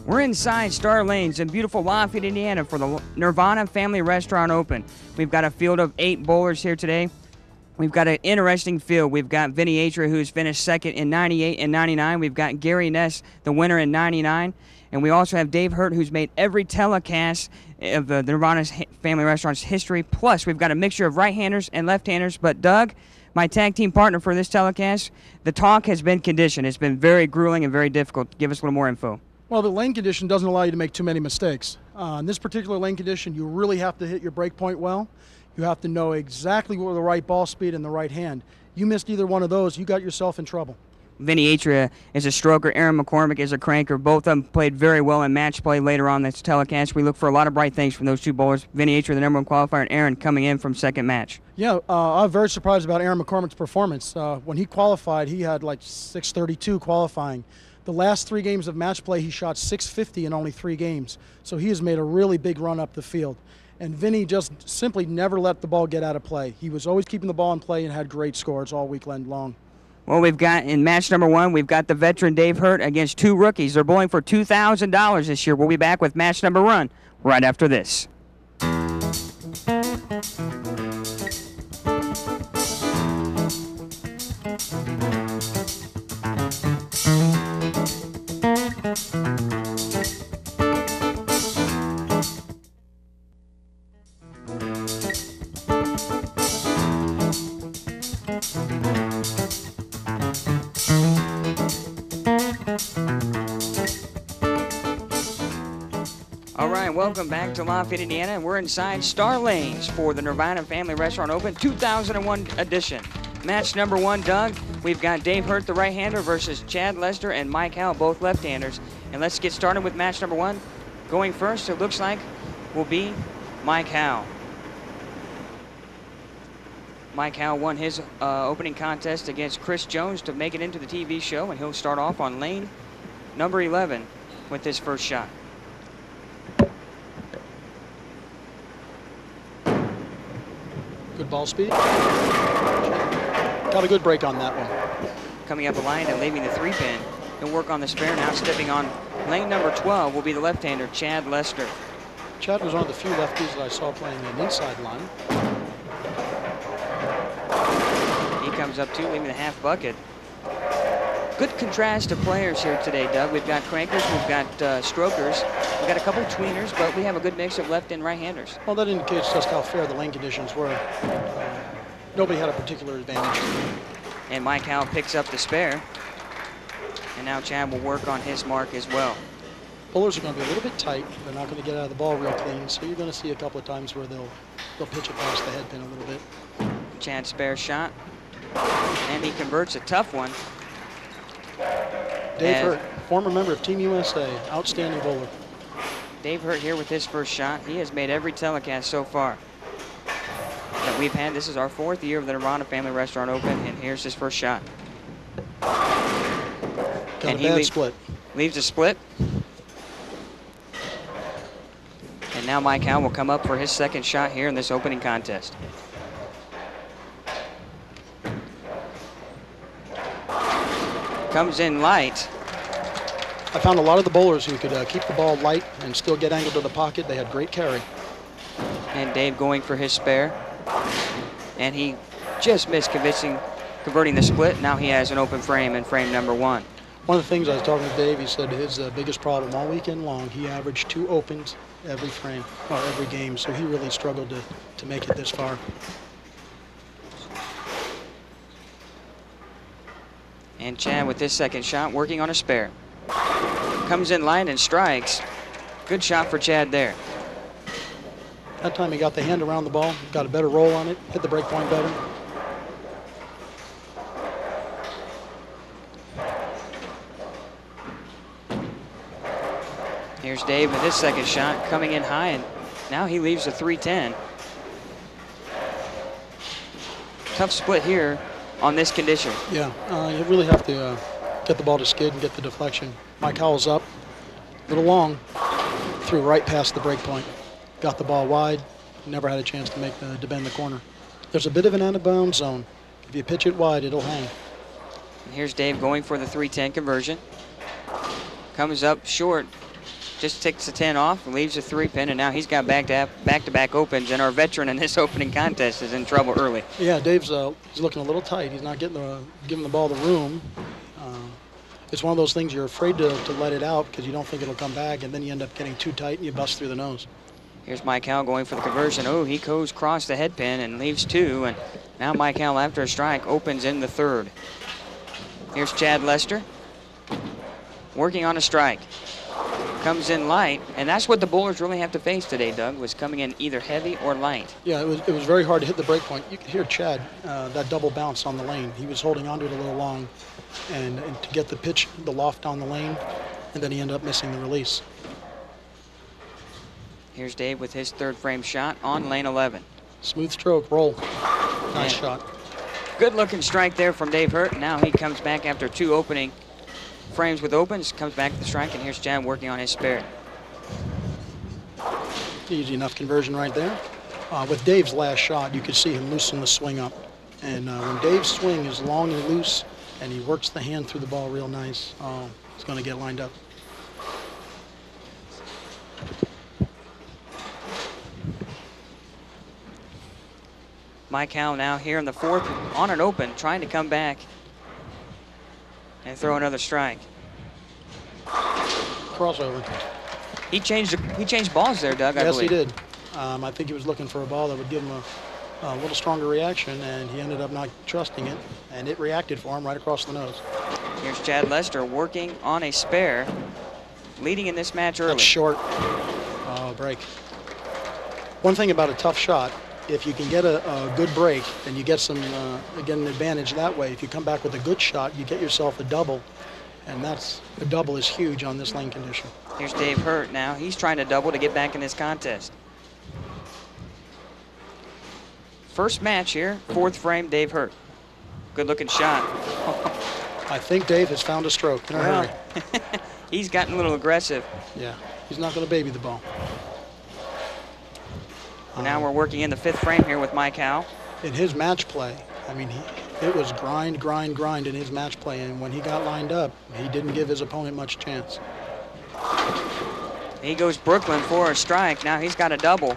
We're inside Star Lanes in beautiful Lafayette, Indiana for the Nirvana Family Restaurant Open. We've got a field of 8 bowlers here today. We've got an interesting field. We've got Vinny Atria, who's finished second in 98 and 99. We've got Gary Ness, the winner in 99. And we also have Dave Hurt, who's made every telecast of the Nirvana Family Restaurant's history. Plus, we've got a mixture of right-handers and left-handers. But Doug, my tag team partner for this telecast, the talk has been conditioned. It's been very grueling and very difficult. Give us a little more info. Well, the lane condition doesn't allow you to make too many mistakes. In this particular lane condition, you really have to hit your break point well. You have to know exactly where the right ball speed and the right hand. You missed either one of those, you got yourself in trouble. Vinny Atria is a stroker. Aaron McCormick is a cranker. Both of them played very well in match play later on this telecast. We look for a lot of bright things from those two bowlers. Vinny Atria, the number 1 qualifier, and Aaron coming in from second match. Yeah, I'm very surprised about Aaron McCormick's performance. When he qualified, he had like 632 qualifying. The last 3 games of match play, he shot 650 in only 3 games. So he has made a really big run up the field. And Vinny just simply never let the ball get out of play. He was always keeping the ball in play and had great scores all weekend long. Well, we've got in match number 1, we've got the veteran Dave Hurt against 2 rookies. They're bowling for $2,000 this year. We'll be back with match number 1 right after this. Welcome back to Lafayette, Indiana, and we're inside Star Lanes for the Nirvana Family Restaurant Open 2001 edition. Match number 1, Doug, we've got Dave Hurt, the right-hander, versus Chad Lester and Mike Howell, both left-handers. And let's get started with match number 1. Going first, it looks like, will be Mike Howell. Mike Howell won his opening contest against Chris Jones to make it into the TV show, and he'll start off on lane number 11 with his first shot. Good ball speed. Got a good break on that one. Coming up the line and leaving the 3-pin. He'll work on the spare now. Stepping on lane number 12 will be the left-hander, Chad Lester. Chad was one of the few lefties that I saw playing an inside line. He comes up too, leaving the half bucket. Good contrast of players here today, Doug. We've got crankers, we've got strokers, we've got a couple tweeners, but we have a good mix of left and right-handers. Well, that indicates just how fair the lane conditions were. Nobody had a particular advantage. And Mike Howell picks up the spare. And now Chad will work on his mark as well. Bowlers are going to be a little bit tight. They're not going to get out of the ball real clean, so you're going to see a couple of times where they'll pitch it past the head pin a little bit. Chad's spare shot. And he converts a tough one. Dave Hurt, former member of Team USA, outstanding bowler. Dave Hurt here with his first shot. He has made every telecast so far that we've had. This is our 4th year of the Nirvana Family Restaurant Open, and here's his first shot. Got a bad split. Leaves a split. And now Mike Howell will come up for his second shot here in this opening contest. Comes in light. I found a lot of the bowlers who could keep the ball light and still get angled to the pocket. They had great carry. And Dave going for his spare. And he just missed converting the split. Now he has an open frame in frame number 1. One of the things I was talking to Dave, he said his biggest problem all weekend long, he averaged 2 opens every frame, or every game, so he really struggled to make it this far. And Chad with his second shot, working on a spare. Comes in line and strikes. Good shot for Chad there. That time he got the hand around the ball, got a better roll on it, hit the break point better. Here's Dave with his second shot, coming in high, and now he leaves a 310. Tough split here on this condition. Yeah, you really have to get the ball to skid and get the deflection. Mike Howell's up, a little long, threw right past the break point. Got the ball wide, never had a chance to bend the corner. There's a bit of an out-of-bounds zone. If you pitch it wide, it'll hang. And here's Dave going for the 310 conversion. Comes up short just takes the 10 off and leaves the 3-pin, and now he's got back-to-back opens, and our veteran in this opening contest is in trouble early. Yeah, Dave's he's looking a little tight. He's not giving the ball the room. It's one of those things you're afraid to let it out because you don't think it'll come back, and then you end up getting too tight and you bust through the nose. Here's Mike Howell going for the conversion. Oh, he goes across the head pin and leaves 2, and now Mike Howell, after a strike, opens in the 3rd. Here's Chad Lester working on a strike. Comes in light, and that's what the bowlers really have to face today, Doug, was coming in either heavy or light. Yeah, it was very hard to hit the break point. You could hear Chad, that double bounce on the lane. He was holding onto it a little long, and to get the pitch, the loft on the lane, and then he ended up missing the release. Here's Dave with his 3rd frame shot on lane 11. Smooth stroke, roll. Nice shot. Good looking strike there from Dave Hurt. Now he comes back after 2 opening frames with opens, comes back to the strike, and here's Chad working on his spare. Easy enough conversion right there. With Dave's last shot, you could see him loosen the swing up. And when Dave's swing is long and loose, and he works the hand through the ball real nice, he's going to get lined up. Mike Howell now here in the 4th on an open, trying to come back and throw another strike. Crossover. He changed balls there, Doug, I yes, believe. He did. I think he was looking for a ball that would give him a little stronger reaction, and he ended up not trusting it, and it reacted for him right across the nose. Here's Chad Lester working on a spare, leading in this match early. That's short. Break. One thing about a tough shot, if you can get a good break and you get get an advantage that way, if you come back with a good shot, you get yourself a double, and a double is huge on this lane condition. Here's Dave Hurt now. He's trying to double to get back in this contest. First match here, 4th frame, Dave Hurt. Good looking shot. I think Dave has found a stroke in a hurry. He's gotten a little aggressive. Yeah, he's not going to baby the ball. Now we're working in the 5th frame here with Mike Howell. In his match play, I mean, it was grind in his match play, and when he got lined up, he didn't give his opponent much chance. He goes Brooklyn for a strike. Now he's got a double.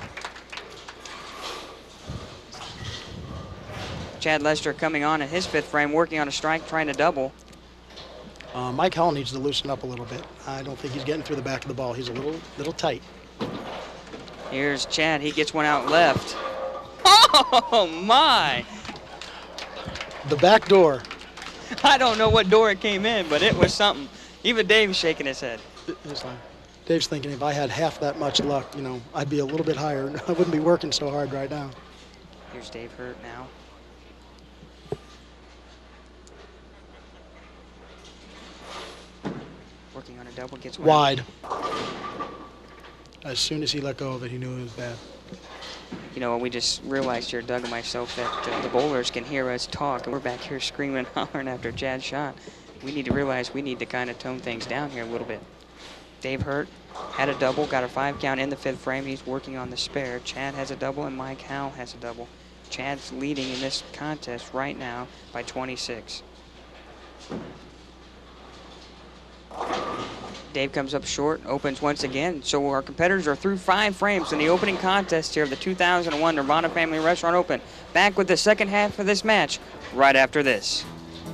Chad Lester coming on in his 5th frame, working on a strike, trying to double. Mike Howell needs to loosen up a little bit. I don't think he's getting through the back of the ball. He's a little tight. Here's Chad. He gets one out left. Oh, my. The back door. I don't know what door it came in, but it was something. Even Dave's shaking his head. Dave's thinking if I had half that much luck, I'd be a little bit higher. I wouldn't be working so hard right now. Here's Dave Hurt now. Working on a double, gets one wide. As soon as he let go of it, he knew it was bad. We just realized here, Doug and myself, that the bowlers can hear us talk, and we're back here screaming and hollering after Chad's shot. We need to realize we need to kind of tone things down here a little bit. Dave Hurt had a double, got a 5 count in the 5th frame. He's working on the spare. Chad has a double, and Mike Howell has a double. Chad's leading in this contest right now by 26. Dave comes up short, opens once again. So our competitors are through 5 frames in the opening contest here of the 2001 Nirvana Family Restaurant Open. Back with the second half of this match right after this.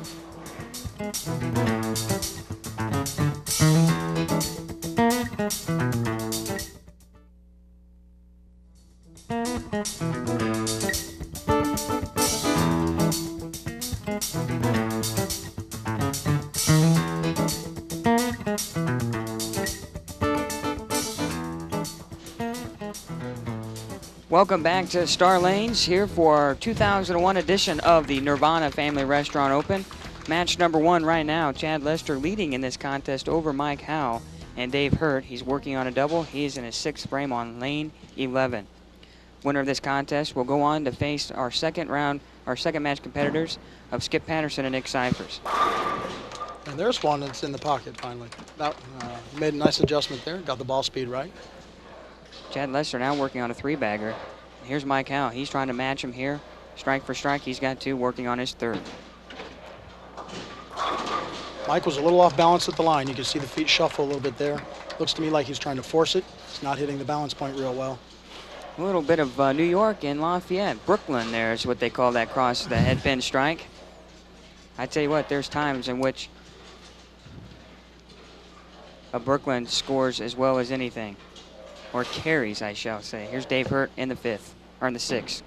Welcome back to Star Lanes here for our 2001 edition of the Nirvana Family Restaurant Open. Match number 1 right now, Chad Lester leading in this contest over Mike Howell and Dave Hurt. He's working on a double. He's in his 6th frame on lane 11. Winner of this contest will go on to face our second match competitors of Skip Patterson and Nick Cyphers. And there's one that's in the pocket finally. Made a nice adjustment there, got the ball speed right. Chad Lester now working on a 3-bagger. Here's Mike Howell. He's trying to match him here. Strike for strike. He's got 2, working on his 3rd. Mike was a little off balance at the line. You can see the feet shuffle a little bit there. Looks to me like he's trying to force it. He's not hitting the balance point real well. A little bit of New York and Lafayette. Brooklyn there is what they call that cross the head pin strike. I tell you what, there's times in which a Brooklyn scores as well as anything. Or carries, I shall say. Here's Dave Hurt in the 5th, or in the 6th.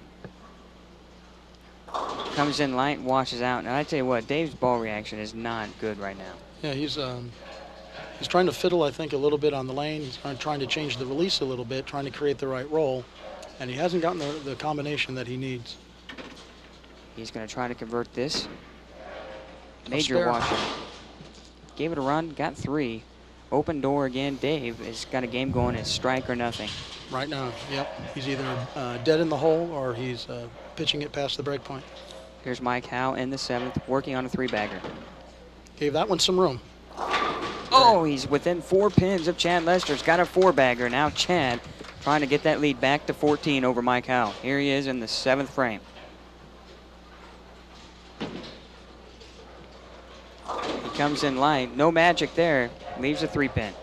Comes in light, washes out. And I tell you what, Dave's ball reaction is not good right now. Yeah, he's trying to fiddle, I think, a little bit on the lane. He's trying to change the release a little bit, trying to create the right roll. And he hasn't gotten the combination that he needs. He's going to try to convert this. Major washer. Gave it a run, got 3. Open door again. Dave has got a game going. It's strike or nothing. Right now, yep. He's either dead in the hole or he's pitching it past the break point. Here's Mike Howe in the 7th, working on a 3-bagger. Gave that one some room. Oh, he's within 4 pins of Chad Lester's got a 4-bagger. Now Chad trying to get that lead back to 14 over Mike Howe. Here he is in the 7th frame. He comes in light. No magic there. Leaves a 3-pin.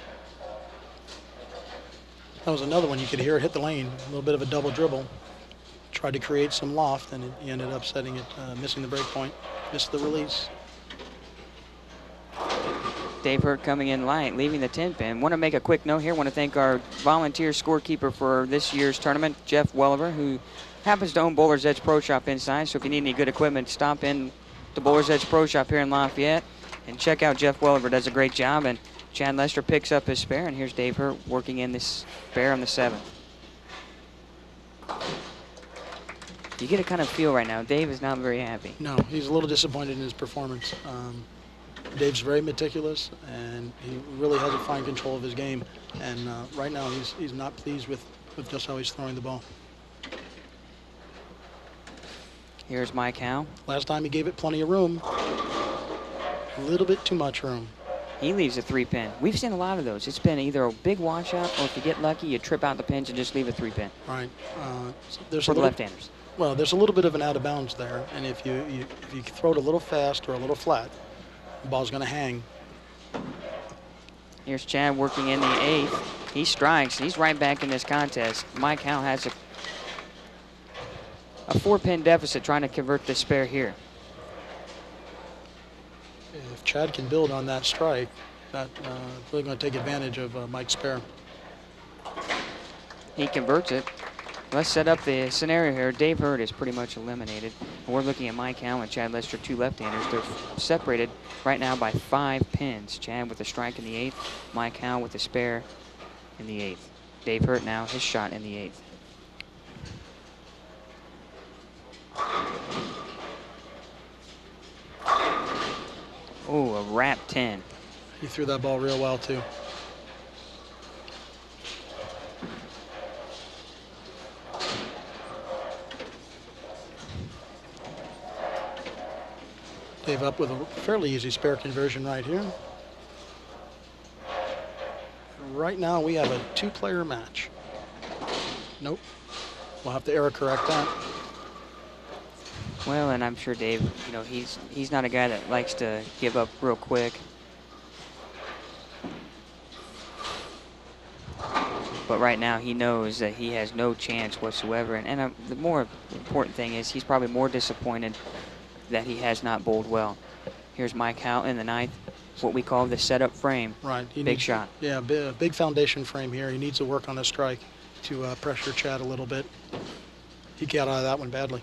That was another one. You could hear it hit the lane. A little bit of a double dribble. Tried to create some loft, and he ended up setting it, missing the break point. Missed the release. Dave Hurt coming in light, leaving the 10-pin. Want to make a quick note here. Want to thank our volunteer scorekeeper for this year's tournament, Jeff Welliver, who happens to own Bowler's Edge Pro Shop inside. So if you need any good equipment, stop in the Bowler's Edge Pro Shop here in Lafayette and check out Jeff Welliver. Does a great job. And Chad Lester picks up his spare, and here's Dave Hurt working in this spare on the 7th. You get a kind of feel right now. Dave is not very happy. No, he's a little disappointed in his performance. Dave's very meticulous, and he really has a fine control of his game. And right now, he's not pleased with just how he's throwing the ball. Here's Mike Howe. Last time he gave it plenty of room. A little bit too much room. He leaves a 3-pin. We've seen a lot of those. It's been either a big washout, or if you get lucky, you trip out the pins and just leave a 3-pin. Right. For the left-handers. Well, there's a little bit of an out of bounds there, and if you throw it a little fast or a little flat, the ball's going to hang. Here's Chad working in the 8th. He strikes. He's right back in this contest. Mike Howe has a 4-pin deficit trying to convert this spare here. If Chad can build on that strike, that's really going to take advantage of Mike's spare. He converts it. Let's set up the scenario here. Dave Hurt is pretty much eliminated. We're looking at Mike Howe and Chad Lester, 2 left-handers. They're separated right now by 5 pins. Chad with a strike in the 8th. Mike Howe with a spare in the 8th. Dave Hurt now, his shot in the 8th. Oh, a wrap 10. He threw that ball real well, too. Dave up with a fairly easy spare conversion right here. Right now we have a 2-player match. Nope. We'll have to error correct that. Well, and I'm sure Dave, you know, he's not a guy that likes to give up real quick. But right now he knows that he has no chance whatsoever. And the more important thing is he's probably more disappointed that he has not bowled well. Here's Mike Howe in the 9th, what we call the setup frame. Right. Big shot. Yeah, big foundation frame here. He needs to work on his strike to pressure Chad a little bit. He got out of that one badly.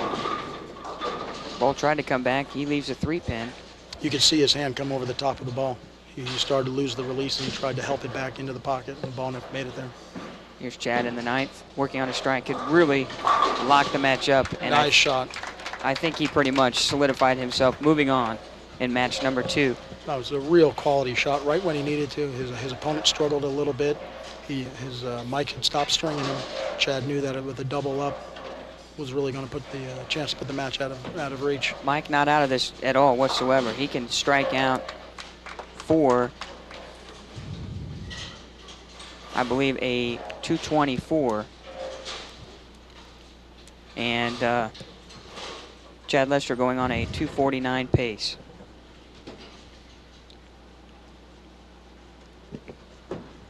Ball tried to come back. He leaves a 3-pin. You could see his hand come over the top of the ball. He started to lose the release and he tried to help it back into the pocket, and the ball never made it there. Here's Chad in the 9th, working on a strike. Could really lock the match up. And nice shot. I think he pretty much solidified himself moving on in match number 2. That was a real quality shot right when he needed to. His opponent struggled a little bit. His Mike had stopped stringing him. Chad knew that with a double up was really going to put the chance to put the match out of reach. Mike not out of this at all whatsoever. He can strike out for, I believe, a 224. And Chad Lester going on a 249 pace.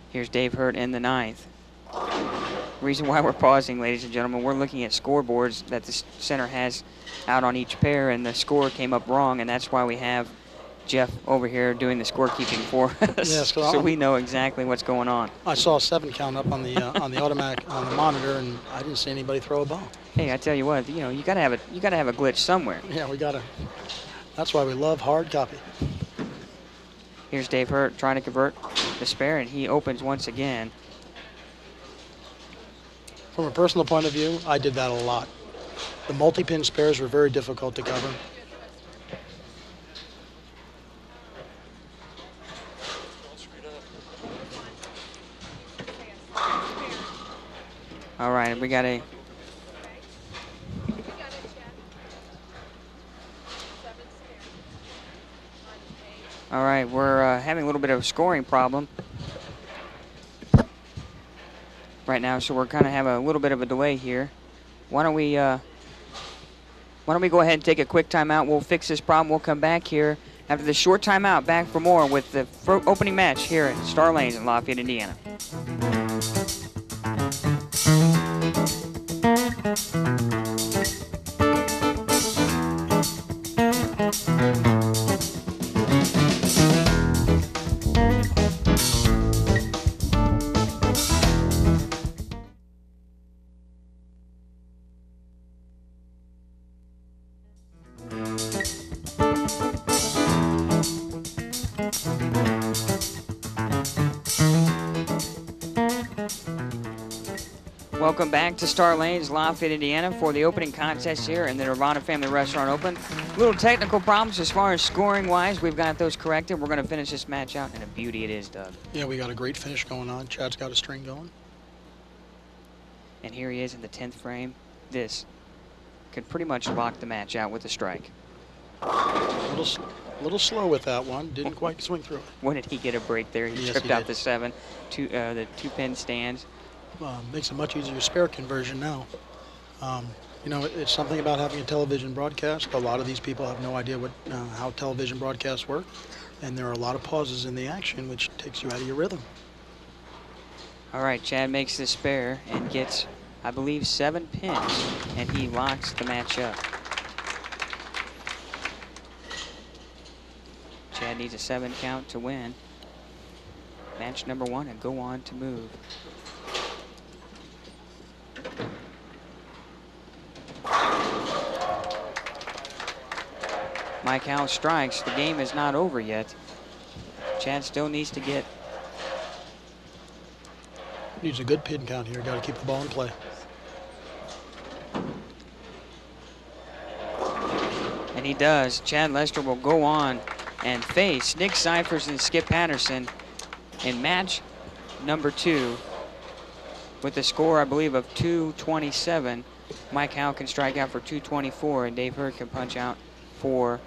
Here's Dave Hurt in the 9th. Reason why we're pausing, ladies and gentlemen, we're looking at scoreboards that the center has out on each pair, and the score came up wrong, and that's why we have Jeff over here doing the scorekeeping for us, Yes, so we know exactly what's going on. I saw a 7 count up on the automatic on the monitor, and I didn't see anybody throw a ball. Hey, I tell you what, you know, you gotta have a glitch somewhere. Yeah, we gotta. That's why we love hard copy. Here's Dave Hurt trying to convert the spare, and he opens once again. From a personal point of view, I did that a lot. The multi-pin spares were very difficult to cover. All right, we got a... All right, we're having a little bit of a scoring problem right now, so we're kind of having a little bit of a delay here. Why don't we go ahead and take a quick timeout? We'll fix this problem. We'll come back here after the short timeout, back for more with the opening match here at Star Lanes in Lafayette, Indiana. Welcome back to Star Lanes, Lafayette, Indiana for the opening contest here in the Nirvana Family Restaurant Open. Little technical problems as far as scoring-wise. We've got those corrected. We're going to finish this match out, and a beauty it is, Doug. Yeah, we got a great finish going on. Chad's got a string going. And here he is in the 10th frame. This could pretty much lock the match out with a strike. A little slow with that one. Didn't quite swing through it. When did he get a break there? He tripped out the 7, the 2-pin stands. Makes a much easier spare conversion now. You know, it's something about having a television broadcast. A lot of these people have no idea how television broadcasts work, and there are a lot of pauses in the action, which takes you out of your rhythm. All right, Chad makes the spare and gets, I believe, 7 pins, and he locks the match up. Chad needs a 7 count to win match number 1 and go on to move. Mike Howell strikes. The game is not over yet. Chad still needs to get... Needs a good pin count here. Got to keep the ball in play. And he does. Chad Lester will go on and face Nick Cyphers and Skip Patterson in match number 2 with a score, I believe, of 227. Mike Howell can strike out for 224, and Dave Hurt can punch out for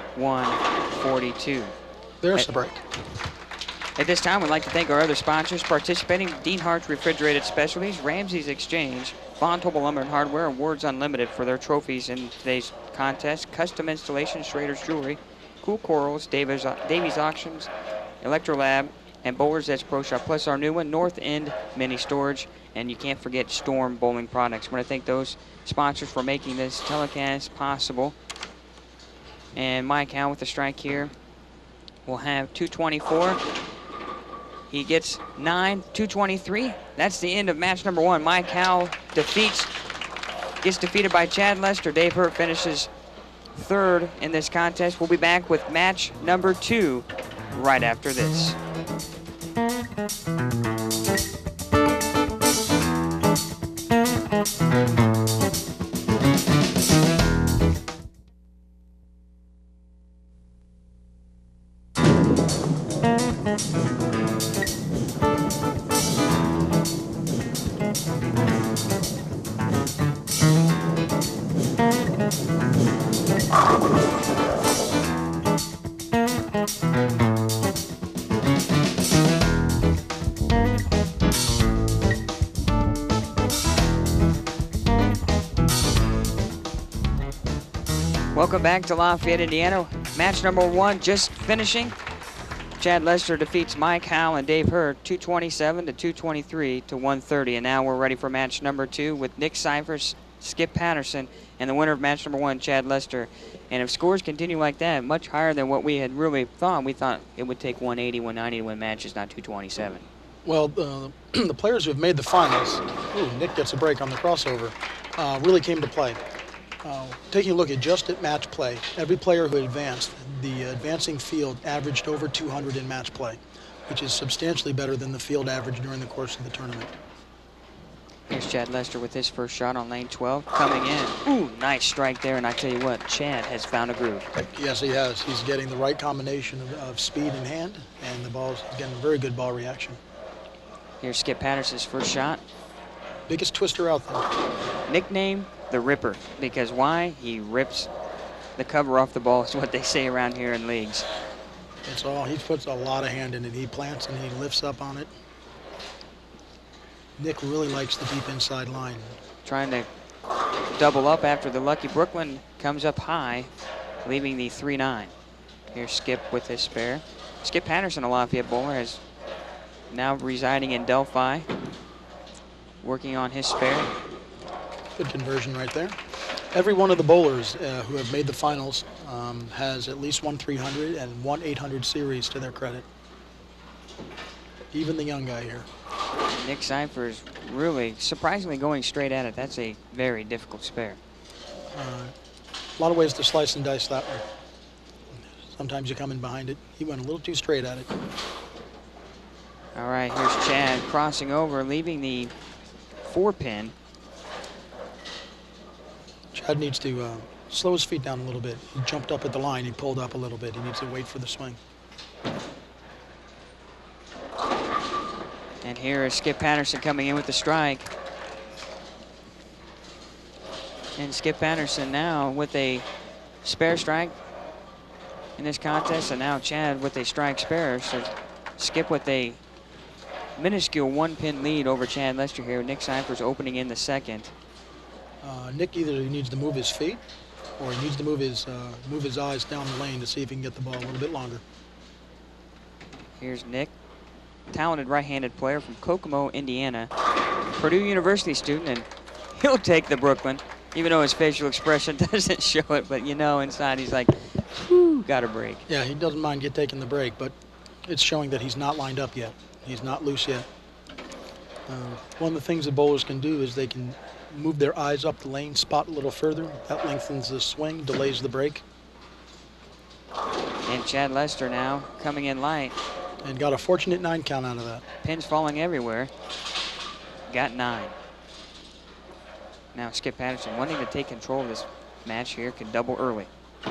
142. There's the break. At this time, we'd like to thank our other sponsors participating: Dean Hart's Refrigerated Specialties, Ramsey's Exchange, Von Tobel Lumber and Hardware, Awards Unlimited for their trophies in today's contest, Custom Installation, Schrader's Jewelry, Cool Corals, Davies Auctions, Electrolab, and Bowlers Edge Pro Shop, plus our new one, North End Mini Storage, and you can't forget Storm Bowling Products. I want to thank those sponsors for making this telecast possible. And Mike Howell with the strike here will have 224. He gets 9, 223. That's the end of match number 1. Mike Howell gets defeated by Chad Lester. Dave Hurt finishes 3rd in this contest. We'll be back with match number 2 right after this. Welcome back to Lafayette, Indiana. Match number 1 just finishing. Chad Lester defeats Mike Howell and Dave Hurt 227 to 223 to 130. And now we're ready for match number 2 with Nick Cyphers, Skip Patterson, and the winner of match number 1, Chad Lester. And if scores continue like that, much higher than what we had really thought, we thought it would take 180, 190 to win matches, not 227. Well, the players who have made the finals, Nick gets a break on the crossover, really came to play. Taking a look at just at match play, every player who advanced, the advancing field averaged over 200 in match play, which is substantially better than the field average during the course of the tournament. Here's Chad Lester with his first shot on lane 12, coming in. Ooh, nice strike there, and I tell you what, Chad has found a groove. Yes, he has. He's getting the right combination of speed in hand, and the ball's getting a very good ball reaction. Here's Skip Patterson's first shot. Biggest twister out there. Nickname the Ripper, because why? He rips the cover off the ball is what they say around here in leagues. That's all. He puts a lot of hand in it. He plants and he lifts up on it. Nick really likes the deep inside line. Trying to double up after the Lucky Brooklyn comes up high, leaving the 3-9. Here's Skip with his spare. Skip Patterson, a Lafayette bowler, is now residing in Delphi, working on his spare. Good conversion right there. Every one of the bowlers who have made the finals has at least one 300 and one 800 series to their credit. Even the young guy here. Nick Cyphers really surprisingly going straight at it. That's a very difficult spare. A lot of ways to slice and dice that one. Sometimes you come in behind it. He went a little too straight at it. All right, here's Chad crossing over, leaving the 4-pin. Chad needs to slow his feet down a little bit. He jumped up at the line. He pulled up a little bit. He needs to wait for the swing. And here is Skip Patterson coming in with the strike. And Skip Patterson now with a spare strike in this contest, and now Chad with a strike spare. So Skip with a minuscule 1-pin lead over Chad Lester here. Nick Cyphers opening in the second. Nick either needs to move his feet or he needs to move his eyes down the lane to see if he can get the ball a little bit longer. Here's Nick, talented right-handed player from Kokomo, Indiana, Purdue University student, and he'll take the Brooklyn, even though his facial expression doesn't show it, but you know inside he's like, whew, got a break. Yeah, he doesn't mind taking the break, but it's showing that he's not lined up yet. He's not loose yet. One of the things that bowlers can do is they can move their eyes up the lane, spot a little further. That lengthens the swing, delays the break. And Chad Lester now coming in light. And got a fortunate 9 count out of that. Pins falling everywhere. Got 9. Now Skip Patterson wanting to take control of this match here, can double early.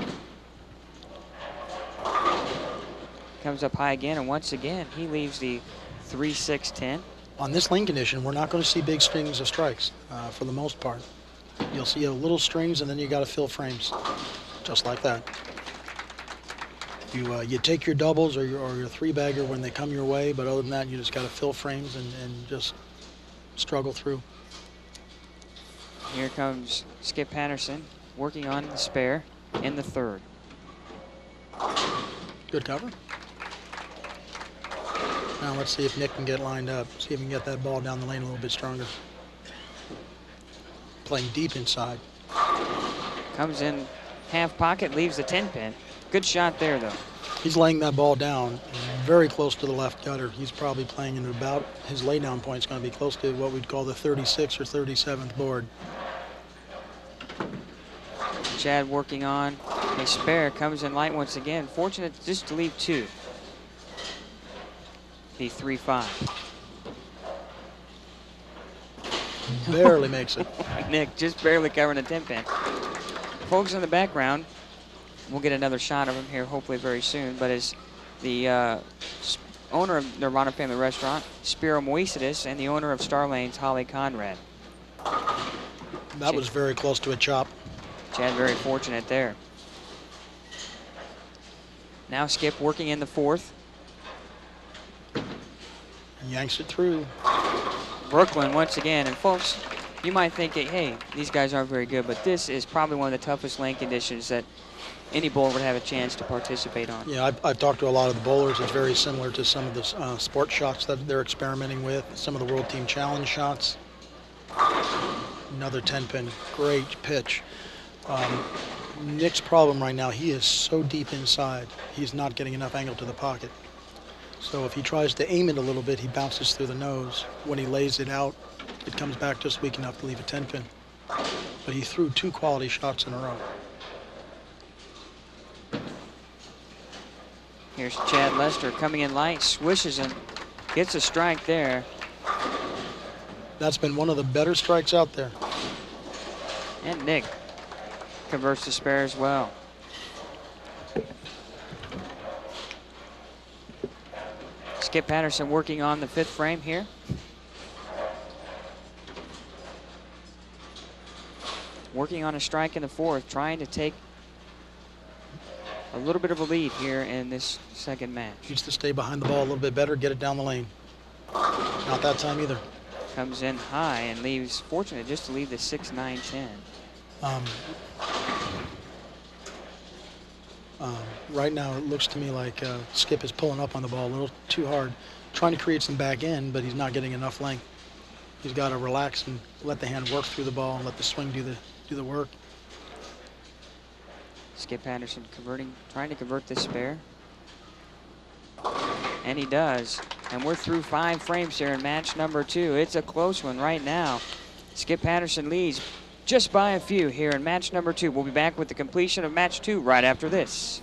Comes up high again, and once again he leaves the 3-6-10. On this lane condition, we're not going to see big strings of strikes for the most part. You'll see a little strings, and then you got to fill frames, just like that. You take your doubles or your 3-bagger when they come your way, but other than that, you just got to fill frames and just struggle through. Here comes Skip Patterson working on the spare in the third. Good cover. Now let's see if Nick can get lined up. See if he can get that ball down the lane a little bit stronger. Playing deep inside. Comes in half pocket, leaves the 10-pin. Good shot there, though. He's laying that ball down very close to the left gutter. He's probably playing in about, his laydown point is going to be close to what we'd call the 36th or 37th board. Chad working on a spare, comes in light once again. Fortunate just to leave 2. The 3-5. Barely makes it. Nick just barely covering the 10-pin. Folks in the background, we'll get another shot of him here hopefully very soon, but as the owner of Nirvana Family Restaurant, Spiro Moisidis, and the owner of Star Lanes, Holly Conrad. That was very close to a chop. Chad very fortunate there. Now Skip working in the fourth. Yanks it through. Brooklyn once again, and folks, you might think, hey, these guys aren't very good, but this is probably one of the toughest lane conditions that any bowler would have a chance to participate on. Yeah, I've talked to a lot of the bowlers. It's very similar to some of the sport shots that they're experimenting with, some of the World Team Challenge shots. Another 10-pin, great pitch. Nick's problem right now, he is so deep inside, he's not getting enough angle to the pocket. So if he tries to aim it a little bit, he bounces through the nose. When he lays it out, it comes back just weak enough to leave a 10-pin. But he threw 2 quality shots in a row. Here's Chad Lester coming in light, swishes him, gets a strike there. That's been one of the better strikes out there. And Nick converts the spare as well. Skip Patterson working on the 5th frame here. Working on a strike in the 4th, trying to take a little bit of a lead here in this second match. Needs to stay behind the ball a little bit better, get it down the lane. Not that time either. Comes in high and leaves, fortunate just to leave the 6, 9, 10. Right now it looks to me like Skip is pulling up on the ball a little too hard, trying to create some back end, but he's not getting enough length. He's got to relax and let the hand work through the ball and let the swing do the work. Skip Patterson trying to convert this spare. And he does. And we're through 5 frames here in match number 2. It's a close one right now. Skip Patterson leads just by a few here in match number 2. We'll be back with the completion of match 2 right after this.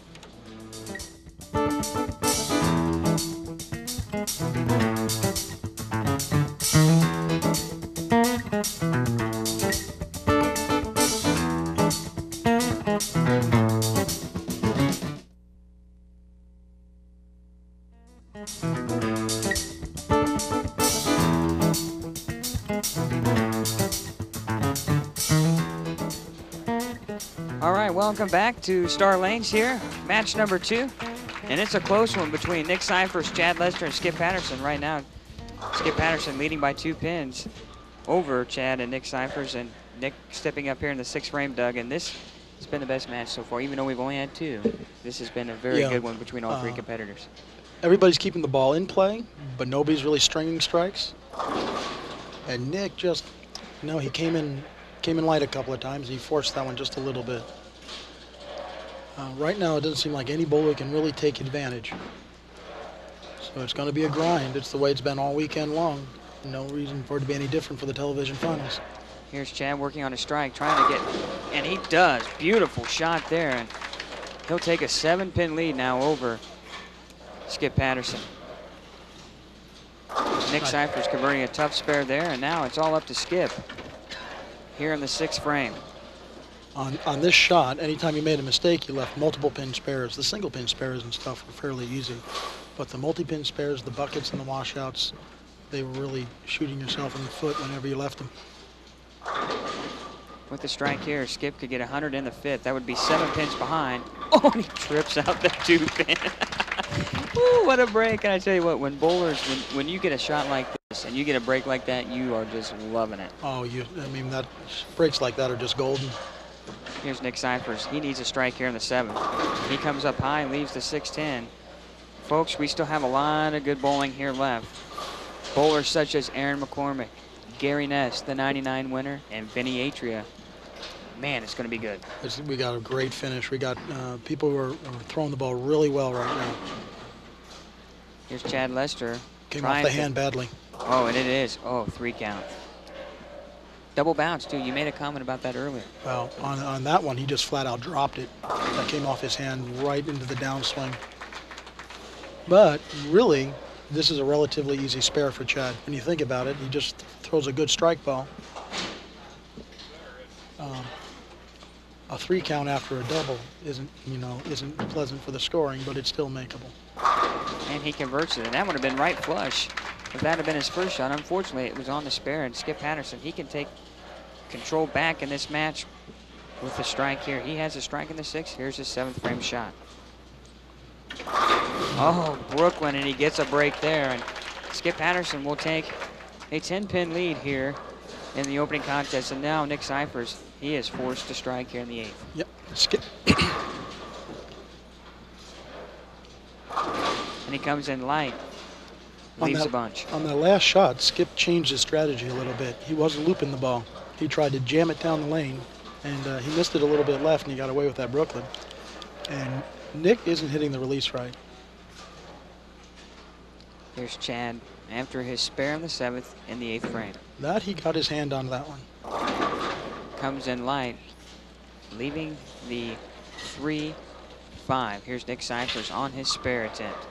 All right, welcome back to Star Lanes here, match number 2. And it's a close one between Nick Cyphers, Chad Lester, and Skip Patterson right now. Skip Patterson leading by 2 pins over Chad and Nick Cyphers, and Nick stepping up here in the 6th frame, Doug. And this has been the best match so far, even though we've only had 2. This has been a very good one between all 3 competitors. Everybody's keeping the ball in play, but nobody's really stringing strikes. And Nick just, he came in light a couple of times. He forced that one just a little bit. Right now, it doesn't seem like any bowler can really take advantage. So it's going to be a grind. It's the way it's been all weekend long. No reason for it to be any different for the television finals. Here's Chad working on a strike, trying to get, and he does. Beautiful shot there, and he'll take a 7-pin lead now over Skip Patterson. Nick Cyphers converting a tough spare there, and now it's all up to Skip here in the 6th frame. On this shot, anytime you made a mistake, you left multiple pin spares. The single pin spares and stuff were fairly easy, but the multi-pin spares, the buckets and the washouts, they were really shooting yourself in the foot whenever you left them. With the strike here, Skip could get 100 in the 5th. That would be 7 pins behind. Oh, and he trips out the 2-pin. Ooh, what a break. And I tell you what, when bowlers, when you get a shot like this and you get a break like that, you are just loving it. Oh, that breaks like that are just golden. Here's Nick Cyphers. He needs a strike here in the 7th. He comes up high and leaves the 6-10. Folks, we still have a lot of good bowling here left. Bowlers such as Aaron McCormick, Gary Ness, the 99 winner, and Vinny Atria. Man, it's going to be good. We got a great finish. We got people who are throwing the ball really well right now. Here's Chad Lester. Came off the hand badly. Oh, and it is. Oh, 3 count. Double bounce, too. You made a comment about that earlier. Well, on that one, he just flat out dropped it. That came off his hand right into the downswing. But really, this is a relatively easy spare for Chad. When you think about it, he just throws a good strike ball. A 3 count after a double isn't pleasant for the scoring, but it's still makeable. And he converts it, and that would have been right flush if that had been his first shot. Unfortunately, it was on the spare, and Skip Patterson, he can take control back in this match with the strike here. He has a strike in the 6th. Here's his 7th frame shot. Oh, Brooklyn, and he gets a break there, and Skip Patterson will take a 10-pin lead here in the opening contest, and now Nick Cyphers, he is forced to strike here in the 8th. Yep, Skip. And he comes in light. Leaves a bunch. On that last shot, Skip changed his strategy a little bit. He wasn't looping the ball. He tried to jam it down the lane, and he missed it a little bit left, and he got away with that Brooklyn. And Nick isn't hitting the release right. Here's Chad after his spare in the 7th in the 8th frame. That he got his hand on that one. Comes in light, leaving the 3-5. Here's Nick Cyphers on his spare attempt.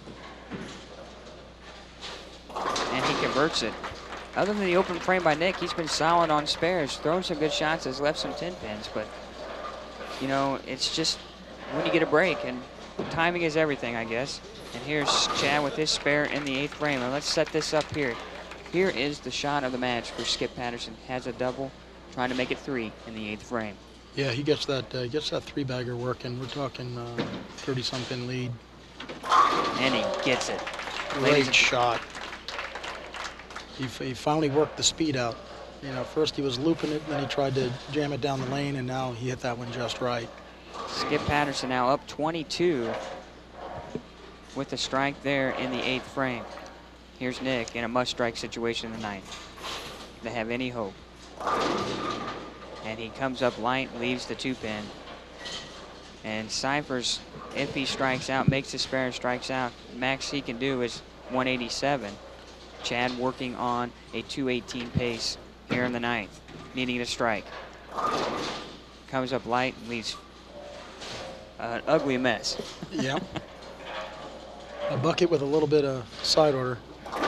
And he converts it. Other than the open frame by Nick, he's been solid on spares, thrown some good shots, has left some 10 pins, but you know, it's just when you get a break, and timing is everything, I guess. And here's Chad with his spare in the 8th frame. And let's set this up here. Here is the shot of the match for Skip Patterson. Has a double, trying to make it 3 in the 8th frame. Yeah, he gets that three-bagger working. We're talking 30-some pin lead. And he gets it. Great shot. He finally worked the speed out. You know, first he was looping it, then he tried to jam it down the lane, and now he hit that one just right. Skip Patterson now up 22 with the strike there in the 8th frame. Here's Nick in a must-strike situation in the 9th to have any hope. And he comes up light, leaves the 2-pin. And Cyphers, if he strikes out, makes the spare and strikes out, max he can do is 187. Chad working on a 218 pace here in the 9th, needing to strike. Comes up light and leaves an ugly mess. Yeah. A bucket with a little bit of side order.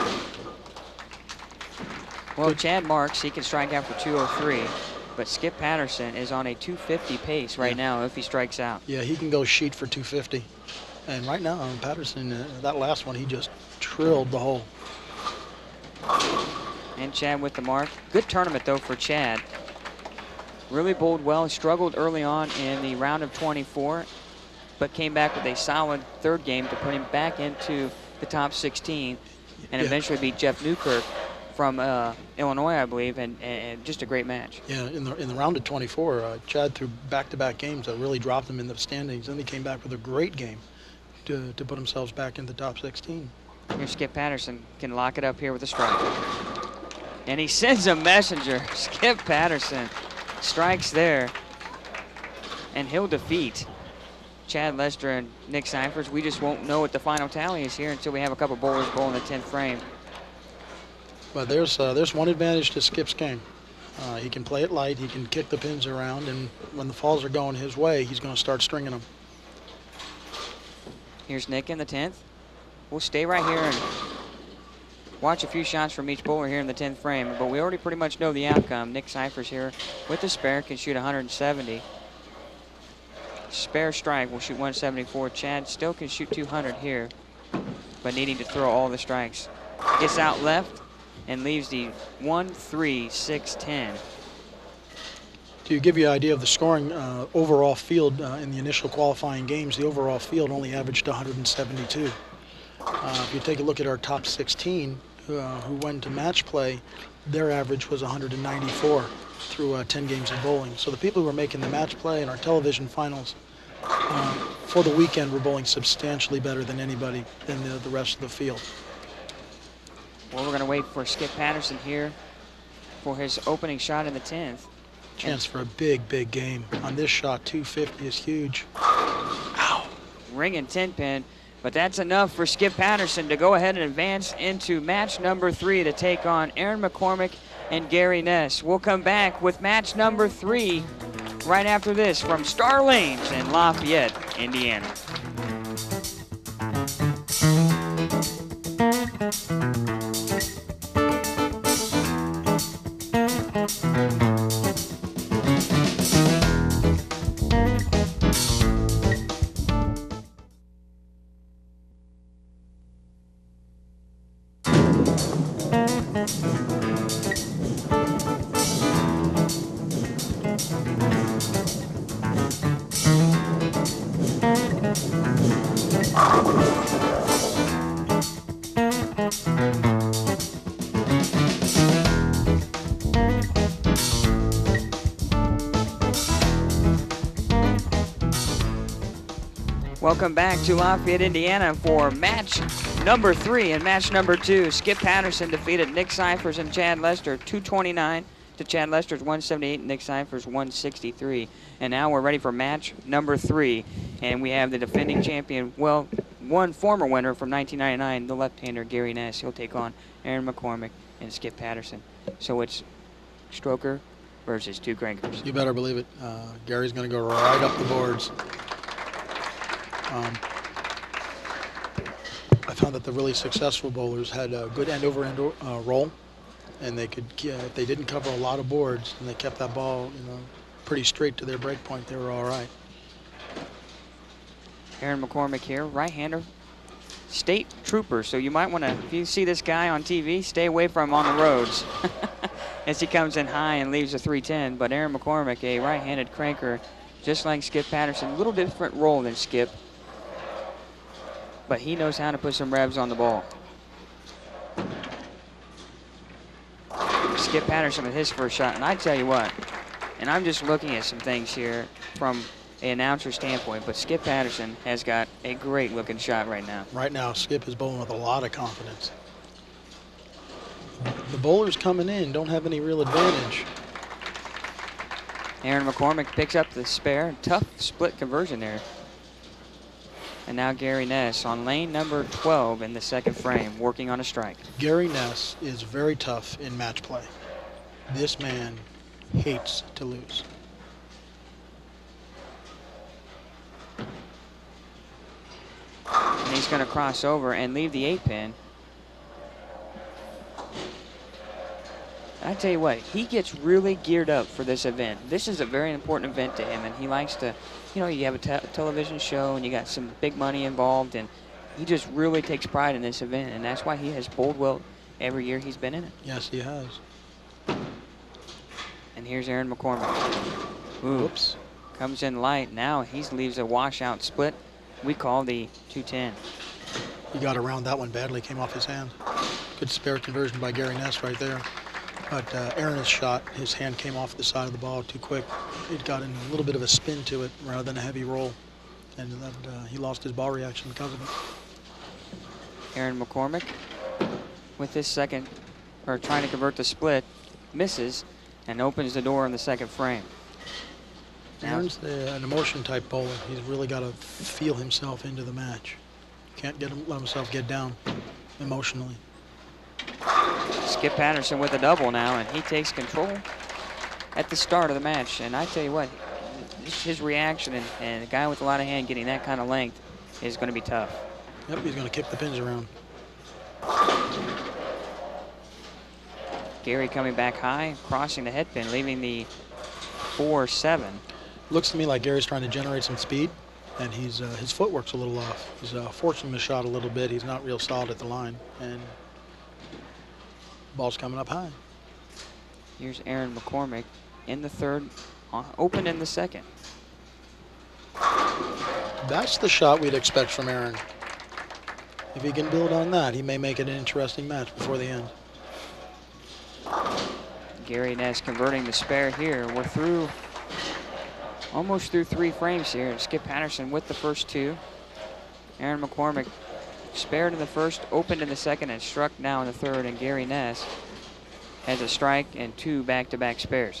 Well, Chad marks, he can strike out for 203, but Skip Patterson is on a 250 pace right now if he strikes out. Yeah, he can go sheet for 250. And right now, Patterson, that last one, he just trilled the hole. And Chad with the mark. Good tournament, though, for Chad. Really bowled well, struggled early on in the round of 24, but came back with a solid 3rd game to put him back into the top 16 and eventually beat Jeff Newkirk from Illinois, I believe, and just a great match. Yeah, in the round of 24, Chad threw back-to-back games that really dropped him in the standings. Then he came back with a great game to put themselves back in the top 16. Here Skip Patterson can lock it up here with a strike. And he sends a messenger. Skip Patterson strikes there. And he'll defeat Chad Lester and Nick Cyphers. We just won't know what the final tally is here until we have a couple bowlers bowl in the 10th frame. But there's one advantage to Skip's game. He can play it light, he can kick the pins around, and when the falls are going his way, he's going to start stringing them. Here's Nick in the 10th. We'll stay right here and watch a few shots from each bowler here in the 10th frame, but we already pretty much know the outcome. Nick Cyphers here with the spare can shoot 170. Spare strike will shoot 174. Chad still can shoot 200 here, but needing to throw all the strikes. Gets out left and leaves the 1-3-6-10. To give you an idea of the scoring overall field in the initial qualifying games, the overall field only averaged 172. If you take a look at our top 16 who went to match play, their average was 194 through 10 games of bowling. So the people who were making the match play and our television finals for the weekend were bowling substantially better than anybody in the rest of the field. Well, we're going to wait for Skip Patterson here for his opening shot in the 10th. Chance for a big, big game. On this shot, 250 is huge. Ow. Ringing 10-pin. But that's enough for Skip Patterson to go ahead and advance into match number 3 to take on Aaron McCormick and Gary Ness. We'll come back with match number 3 right after this from Star Lanes in Lafayette, Indiana. Welcome back to Lafayette, Indiana for match number 3. And match number 2, Skip Patterson defeated Nick Cyphers and Chad Lester 229 to Chad Lester's 178, Nick Cyphers 163. And now we're ready for match number 3. And we have the defending champion, well, one former winner from 1999, the left-hander Gary Ness. He'll take on Aaron McCormick and Skip Patterson. So it's stroker versus two crankers. You better believe it. Gary's going to go right up the boards. I found that the really successful bowlers had a good end-over-end roll, and they could, if they didn't cover a lot of boards and they kept that ball, pretty straight to their break point, they were all right. Aaron McCormick here, right-hander, state trooper. So you might want to, if you see this guy on TV, stay away from him on the roads as he comes in high and leaves a 310. But Aaron McCormick, a right-handed cranker, just like Skip Patterson, a little different role than Skip, but he knows how to put some revs on the ball. Skip Patterson with his first shot, and I tell you what, and I'm just looking at some things here from an announcer standpoint, but Skip Patterson has got a great looking shot right now. Right now, Skip is bowling with a lot of confidence. The bowlers coming in don't have any real advantage. Aaron McCormick picks up the spare. Tough split conversion there. And now Gary Ness on lane number 12 in the second frame, working on a strike. Gary Ness is very tough in match play. This man hates to lose. And he's going to cross over and leave the 8-pin. I tell you what, he gets really geared up for this event. This is a very important event to him, and he likes to, you have a television show and you got some big money involved, and he just really takes pride in this event, and that's why he has bowled well every year he's been in it. Yes, he has. And here's Aaron McCormick. Ooh, Whoops. Comes in light. Now he leaves a washout split. We call the 210. He got around that one badly, came off his hand. Good spare conversion by Gary Ness right there. But Aaron's shot, his hand came off the side of the ball too quick. It got in a little bit of a spin to it rather than a heavy roll. And that, he lost his ball reaction because of it. Aaron McCormick with his second, or trying to convert the split, misses and opens the door in the second frame. Aaron's an emotion type bowler. He's really got to feel himself into the match. Can't let himself get down emotionally. Skip Patterson with a double now, and he takes control at the start of the match. And I tell you what, his reaction and a guy with a lot of hand getting that kind of length is going to be tough. Yep, he's going to kick the pins around. Gary coming back high, crossing the head pin, leaving the 4-7. Looks to me like Gary's trying to generate some speed, and his footwork's a little off. He's forcing the shot a little bit. He's not real solid at the line, and ball's coming up high. Here's Aaron McCormick in the third, open in the second. That's the shot we'd expect from Aaron. If he can build on that, he may make it an interesting match before the end. Gary Ness converting the spare here. We're through, almost through 3 frames here. Skip Patterson with the first 2. Aaron McCormick spared in the first, opened in the second, and struck now in the third. And Gary Ness has a strike and 2 back-to-back spares.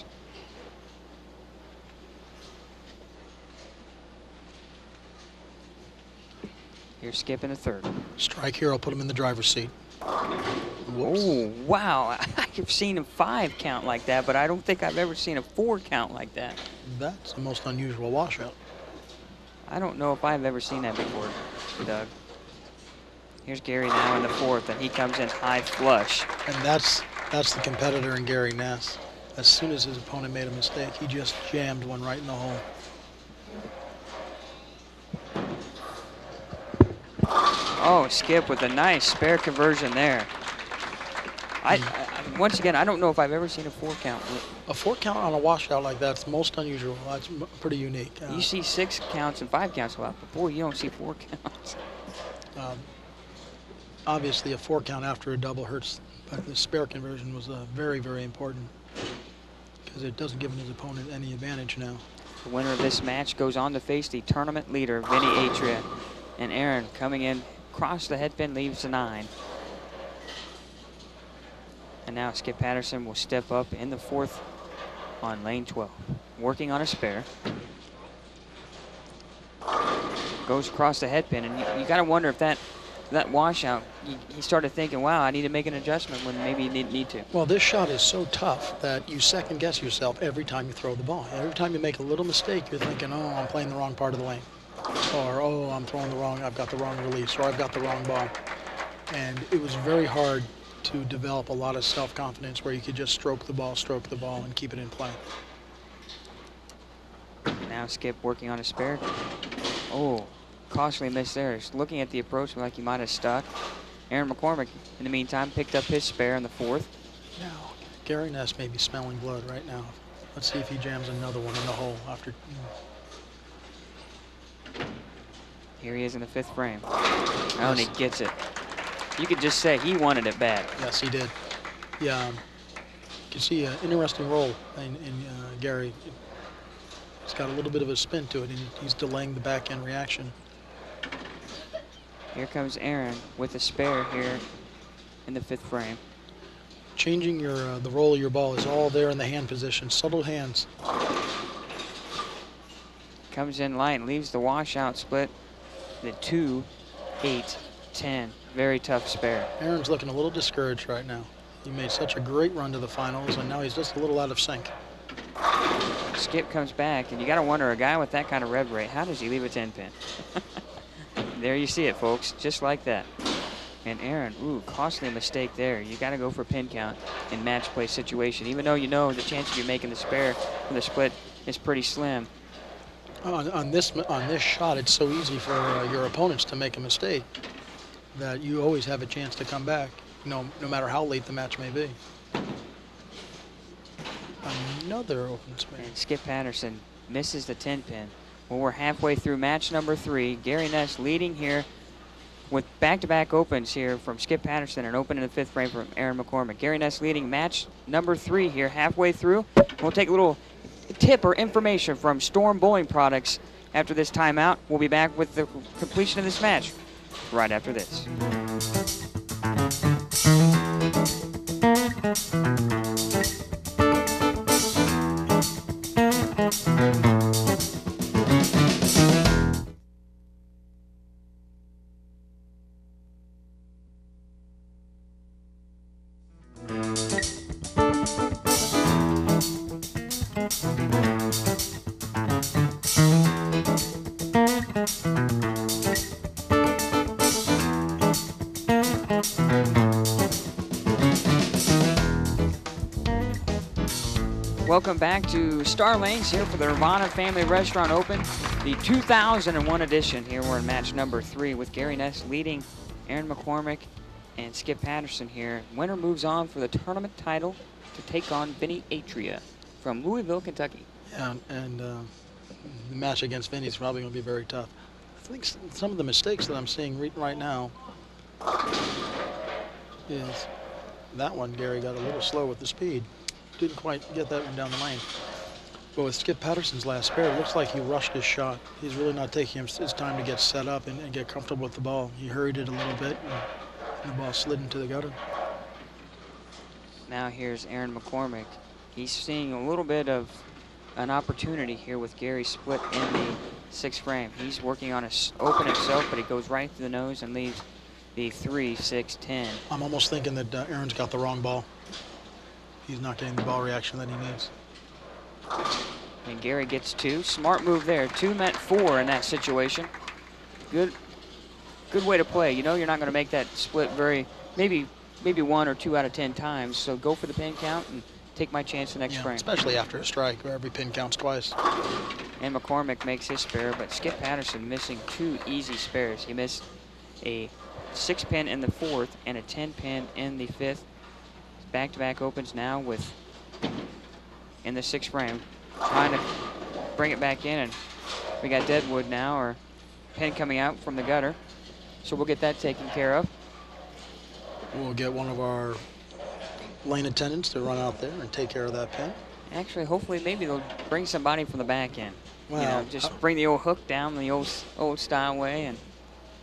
Here's Skip in the third. Strike here, I'll put him in the driver's seat. Whoops. Oh, wow. I've seen a 5 count like that, but I don't think I've ever seen a 4 count like that. That's the most unusual washout. I don't know if I've ever seen that before, Doug. Here's Gary now in the fourth, and he comes in high flush. And that's the competitor in Gary Ness. As soon as his opponent made a mistake, he just jammed one right in the hole. Oh, Skip with a nice spare conversion there. Once again, I don't know if I've ever seen a 4 count. A 4 count on a washout like that's most unusual. That's pretty unique. You see 6 counts and 5 counts a lot, but boy, you don't see 4 counts. Obviously, a 4 count after a double hurts, but the spare conversion was very, very important because it doesn't give his opponent any advantage now. The winner of this match goes on to face the tournament leader, Vinny Atria. And Aaron coming in, across the head pin, leaves the 9. And now Skip Patterson will step up in the 4th on lane 12. Working on a spare. Goes across the head pin, and you got to wonder if that washout, he started thinking, wow, I need to make an adjustment when maybe you need to. Well, this shot is so tough that you second guess yourself every time you throw the ball. Every time you make a little mistake, you're thinking, oh, I'm playing the wrong part of the lane. Or, oh, I've got the wrong release, or I've got the wrong ball. And it was very hard to develop a lot of self-confidence where you could just stroke the ball, and keep it in play. Now Skip working on a spare. Oh, costly miss there. He's looking at the approach like he might have stuck. Aaron McCormick, in the meantime, picked up his spare in the 4th. Now, Gary Ness may be smelling blood right now. Let's see if he jams another one in the hole after. Here he is in the 5th frame. Oh, and he gets it. You could just say he wanted it bad. Yes, he did. Yeah, you can see an interesting role in Gary. It's got a little bit of a spin to it, and he's delaying the back end reaction. Here comes Aaron with a spare here in the 5th frame. Changing the roll of your ball is all there in the hand position. Subtle hands. Comes in light, leaves the washout split. The 2, 8, 10. Very tough spare. Aaron's looking a little discouraged right now. He made such a great run to the finals, and now he's just a little out of sync. Skip comes back, and you got to wonder, a guy with that kind of rev rate, how does he leave a 10 pin? There you see it, folks, just like that. And Aaron, ooh, costly mistake there. You got to go for pin count in match play situation, even though you know the chance of you making the spare for the split is pretty slim. On this shot, it's so easy for your opponents to make a mistake that you always have a chance to come back, no matter how late the match may be. Another open spare. And Skip Patterson misses the 10 pin. Well, we're halfway through match number 3. Gary Ness leading here with back-to-back opens here from Skip Patterson, and open in the 5th frame from Aaron McCormick. Gary Ness leading match number 3 here, halfway through. We'll take a little tip or information from Storm Bowling Products after this timeout. We'll be back with the completion of this match right after this. Welcome back to Star Lanes here for the Nirvana Family Restaurant Open, the 2001 edition. Here we're in match number 3 with Gary Ness leading Aaron McCormick and Skip Patterson here. Winner moves on for the tournament title to take on Vinny Atria from Louisville, Kentucky. Yeah, and the match against Vinny is probably going to be very tough. I think some of the mistakes that I'm seeing right now is that one. Gary got a little slow with the speed. Didn't quite get that one down the lane. But with Skip Patterson's last spare, it looks like he rushed his shot. He's really not taking his time to get set up and get comfortable with the ball. He hurried it a little bit, and the ball slid into the gutter. Now here's Aaron McCormick. He's seeing a little bit of an opportunity here with Gary's split in the 6th frame. He's working on his open himself, but he goes right through the nose and leaves the 3, 6, 10. I'm almost thinking that Aaron's got the wrong ball. He's not getting the ball reaction that he needs. And Gary gets 2. Smart move there. 2 meant 4 in that situation. Good way to play. You know you're not going to make that split maybe 1 or 2 out of 10 times. So go for the pin count and take my chance the next frame. Especially after a strike where every pin counts twice. And McCormick makes his spare, but Skip Patterson missing 2 easy spares. He missed a 6 pin in the 4th and a 10 pin in the 5th. Back-to-back opens now with in the 6th frame, trying to bring it back in, and we got Deadwood now, or pin coming out from the gutter. So we'll get that taken care of. We'll get one of our lane attendants to run out there and take care of that pin. Actually, hopefully, maybe they'll bring somebody from the back end. Well, you know, just bring the old hook down the old style way, and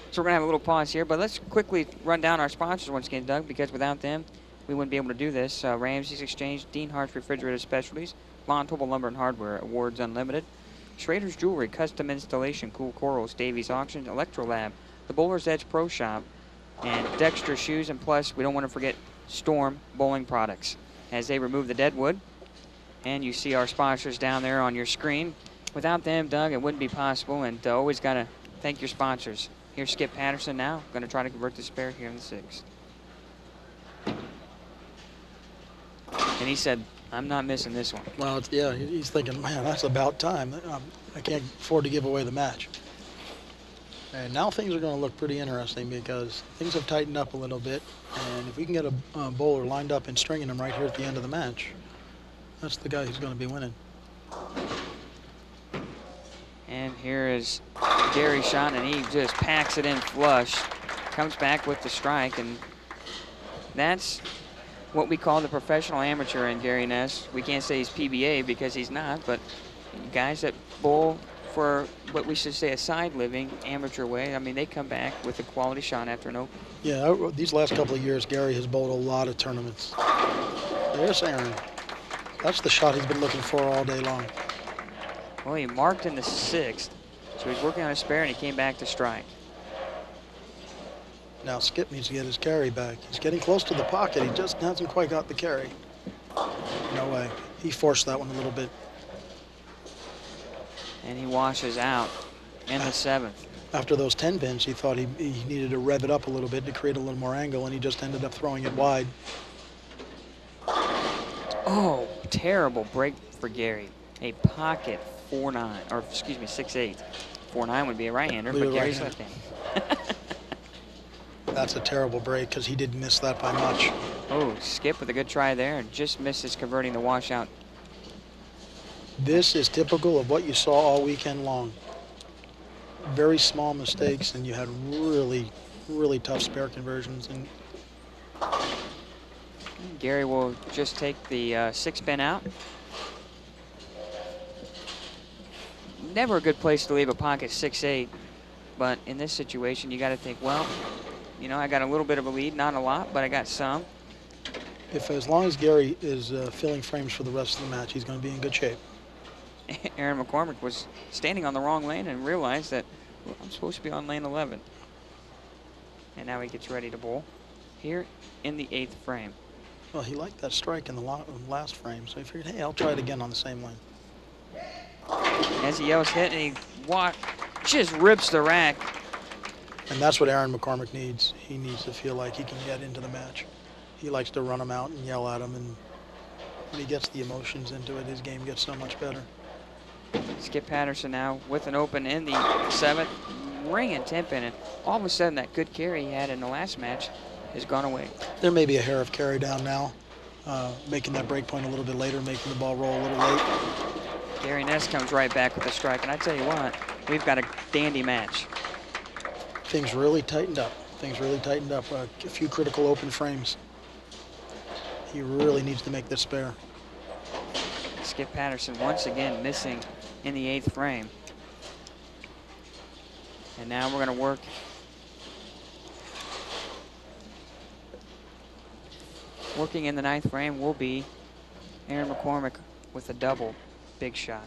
So we're going to have a little pause here, but let's quickly run down our sponsors once again, Doug, because without them, we wouldn't be able to do this. Ramsey's Exchange, Dean Hart's Refrigerated Specialties, Von Tobel Lumber and Hardware, Awards Unlimited, Schrader's Jewelry, Custom Installation, Cool Corals, Davies Auctions, Electrolab, the Bowler's Edge Pro Shop, and Dexter Shoes, and plus, we don't want to forget Storm Bowling Products as they remove the dead wood. And you see our sponsors down there on your screen. Without them, Doug, it wouldn't be possible, and always got to thank your sponsors. Here's Skip Patterson now, going to try to convert the spare here in the 6th. And he said, I'm not missing this one. Well, yeah, he's thinking, man, that's about time. I can't afford to give away the match. And now things are going to look pretty interesting because things have tightened up a little bit. And if we can get a bowler lined up and stringing him right here at the end of the match, that's the guy who's going to be winning. And here is Gary Shot, and he just packs it in flush. Comes back with the strike, and that's what we call the professional amateur in Gary Ness. We can't say he's PBA because he's not, but guys that bowl for what we should say a side living, amateur way, I mean, they come back with a quality shot after an open. Yeah, these last couple of years, Gary has bowled a lot of tournaments. There's Aaron. That's the shot he's been looking for all day long. Well, he marked in the 6th, so he's working on a spare, and he came back to strike. Now Skip needs to get his carry back. He's getting close to the pocket. He just hasn't quite got the carry. No way. He forced that one a little bit. And he washes out in the 7th. After those 10 pins, he thought he needed to rev it up a little bit to create a little more angle, and he just ended up throwing it wide. Oh, terrible break for Gary. A pocket 4-9, or excuse me, 6-8. 4-9 would be a right-hander, but Gary's left-handed. That's a terrible break because he didn't miss that by much. Oh, Skip with a good try there and just misses converting the washout. This is typical of what you saw all weekend long. Very small mistakes, and you had really, really tough spare conversions. And Gary will just take the 6-pin out. Never a good place to leave a pocket 6-8, but in this situation, you got to think, well, you know, I got a little bit of a lead, not a lot, but I got some. as long as Gary is filling frames for the rest of the match, he's going to be in good shape. Aaron McCormick was standing on the wrong lane and realized that, well, I'm supposed to be on lane 11. And now he gets ready to bowl here in the 8th frame. Well, he liked that strike in the last frame, so he figured, hey, I'll try it again on the same lane. As he yells hit, and he just rips the rack. And that's what Aaron McCormick needs. He needs to feel like he can get into the match. He likes to run him out and yell at him, and when he gets the emotions into it, his game gets so much better. Skip Patterson now with an open in the 7th, ringing 10-pin, and all of a sudden that good carry he had in the last match has gone away. There may be a hair of carry down now, making that break point a little bit later, making the ball roll a little late. Gary Ness comes right back with a strike, and I tell you what, we've got a dandy match. Things really tightened up. A few critical open frames. He really needs to make this spare. Skip Patterson once again missing in the 8th frame. And now we're going to work working in the 9th frame will be Aaron McCormick with a double big shot.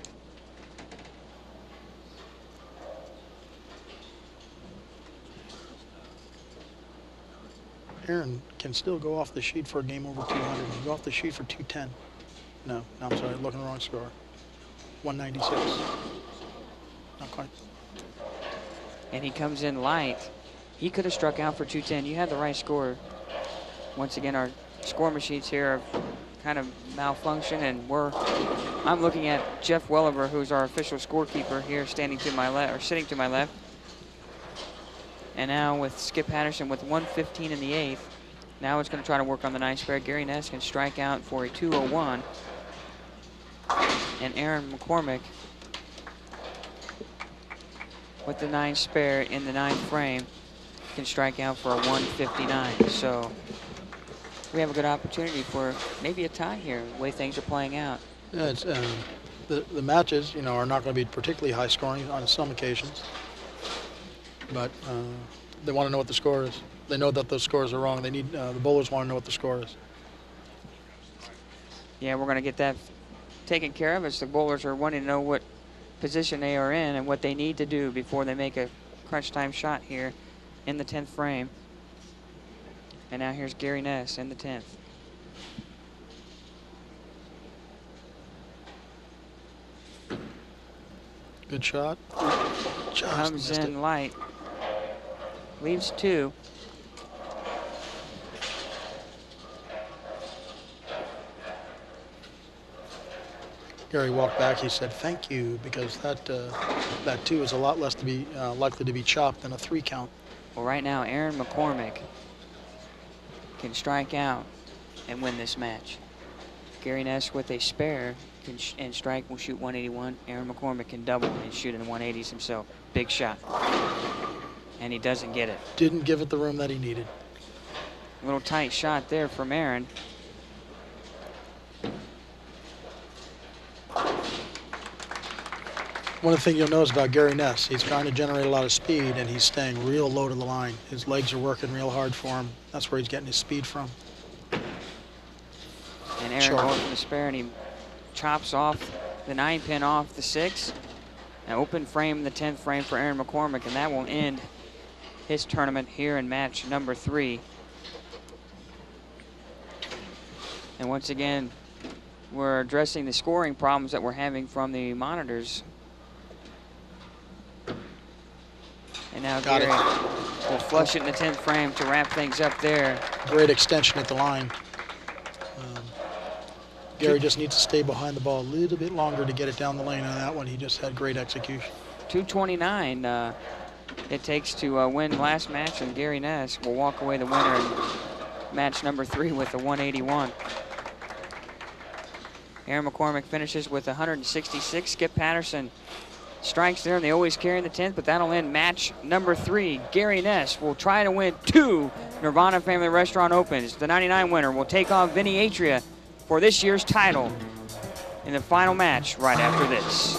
Aaron can still go off the sheet for a game over 200. He can go off the sheet for 210. No, I'm sorry, looking at the wrong score. 196. Not quite. And he comes in light. He could have struck out for 210. You had the right score. Once again, our score machines here have kind of malfunctioned, and I'm looking at Jeff Welliver, who's our official scorekeeper here, standing to my left, or sitting to my left. And now with Skip Patterson with 115 in the 8th, now it's going to try to work on the 9th spare. Gary Ness can strike out for a 201. And Aaron McCormick with the 9th spare in the 9th frame can strike out for a 159. So we have a good opportunity for maybe a tie here, the way things are playing out. Yeah, it's, the matches, are not going to be particularly high scoring on some occasions. But They want to know what the score is. They know that those scores are wrong. They need the bowlers want to know what the score is. Yeah, we're going to get that taken care of as the bowlers are wanting to know what position they are in and what they need to do before they make a crunch time shot here in the 10th frame. And now here's Gary Ness in the 10th. Good shot. Just Comes missed in it. light. Leaves 2. Gary walked back. He said, "Thank you," because that 2 is a lot less to be likely to be chopped than a 3 count. Well, right now, Aaron McCormick can strike out and win this match. Gary Ness with a spare and strike will shoot 181. Aaron McCormick can double and shoot in the 180s himself. Big shot. And he doesn't get it. Didn't give it the room that he needed. A little tight shot there from Aaron. One of the things you'll notice about Gary Ness, he's trying to generate a lot of speed, and he's staying real low to the line. His legs are working real hard for him. That's where he's getting his speed from. And Aaron Sure. going from the spare, and he chops off the 9-pin off the 6. An open frame in the 10th frame for Aaron McCormick, and that will end his tournament here in match number 3. And once again, we're addressing the scoring problems that we're having from the monitors. And now Got Gary it. will flush it in the 10th frame to wrap things up there. Great extension at the line. Gary just needs to stay behind the ball a little bit longer to get it down the lane. On that one, he just had great execution. 229 it takes to win last match, and Gary Ness will walk away the winner in match number 3 with a 181. Aaron McCormick finishes with 166. Skip Patterson strikes there, and they always carry in the 10th, but that'll end match number 3. Gary Ness will try to win 2 Nirvana Family Restaurant Opens. The 99 winner will take on Vinny Atria for this year's title in the final match right after this.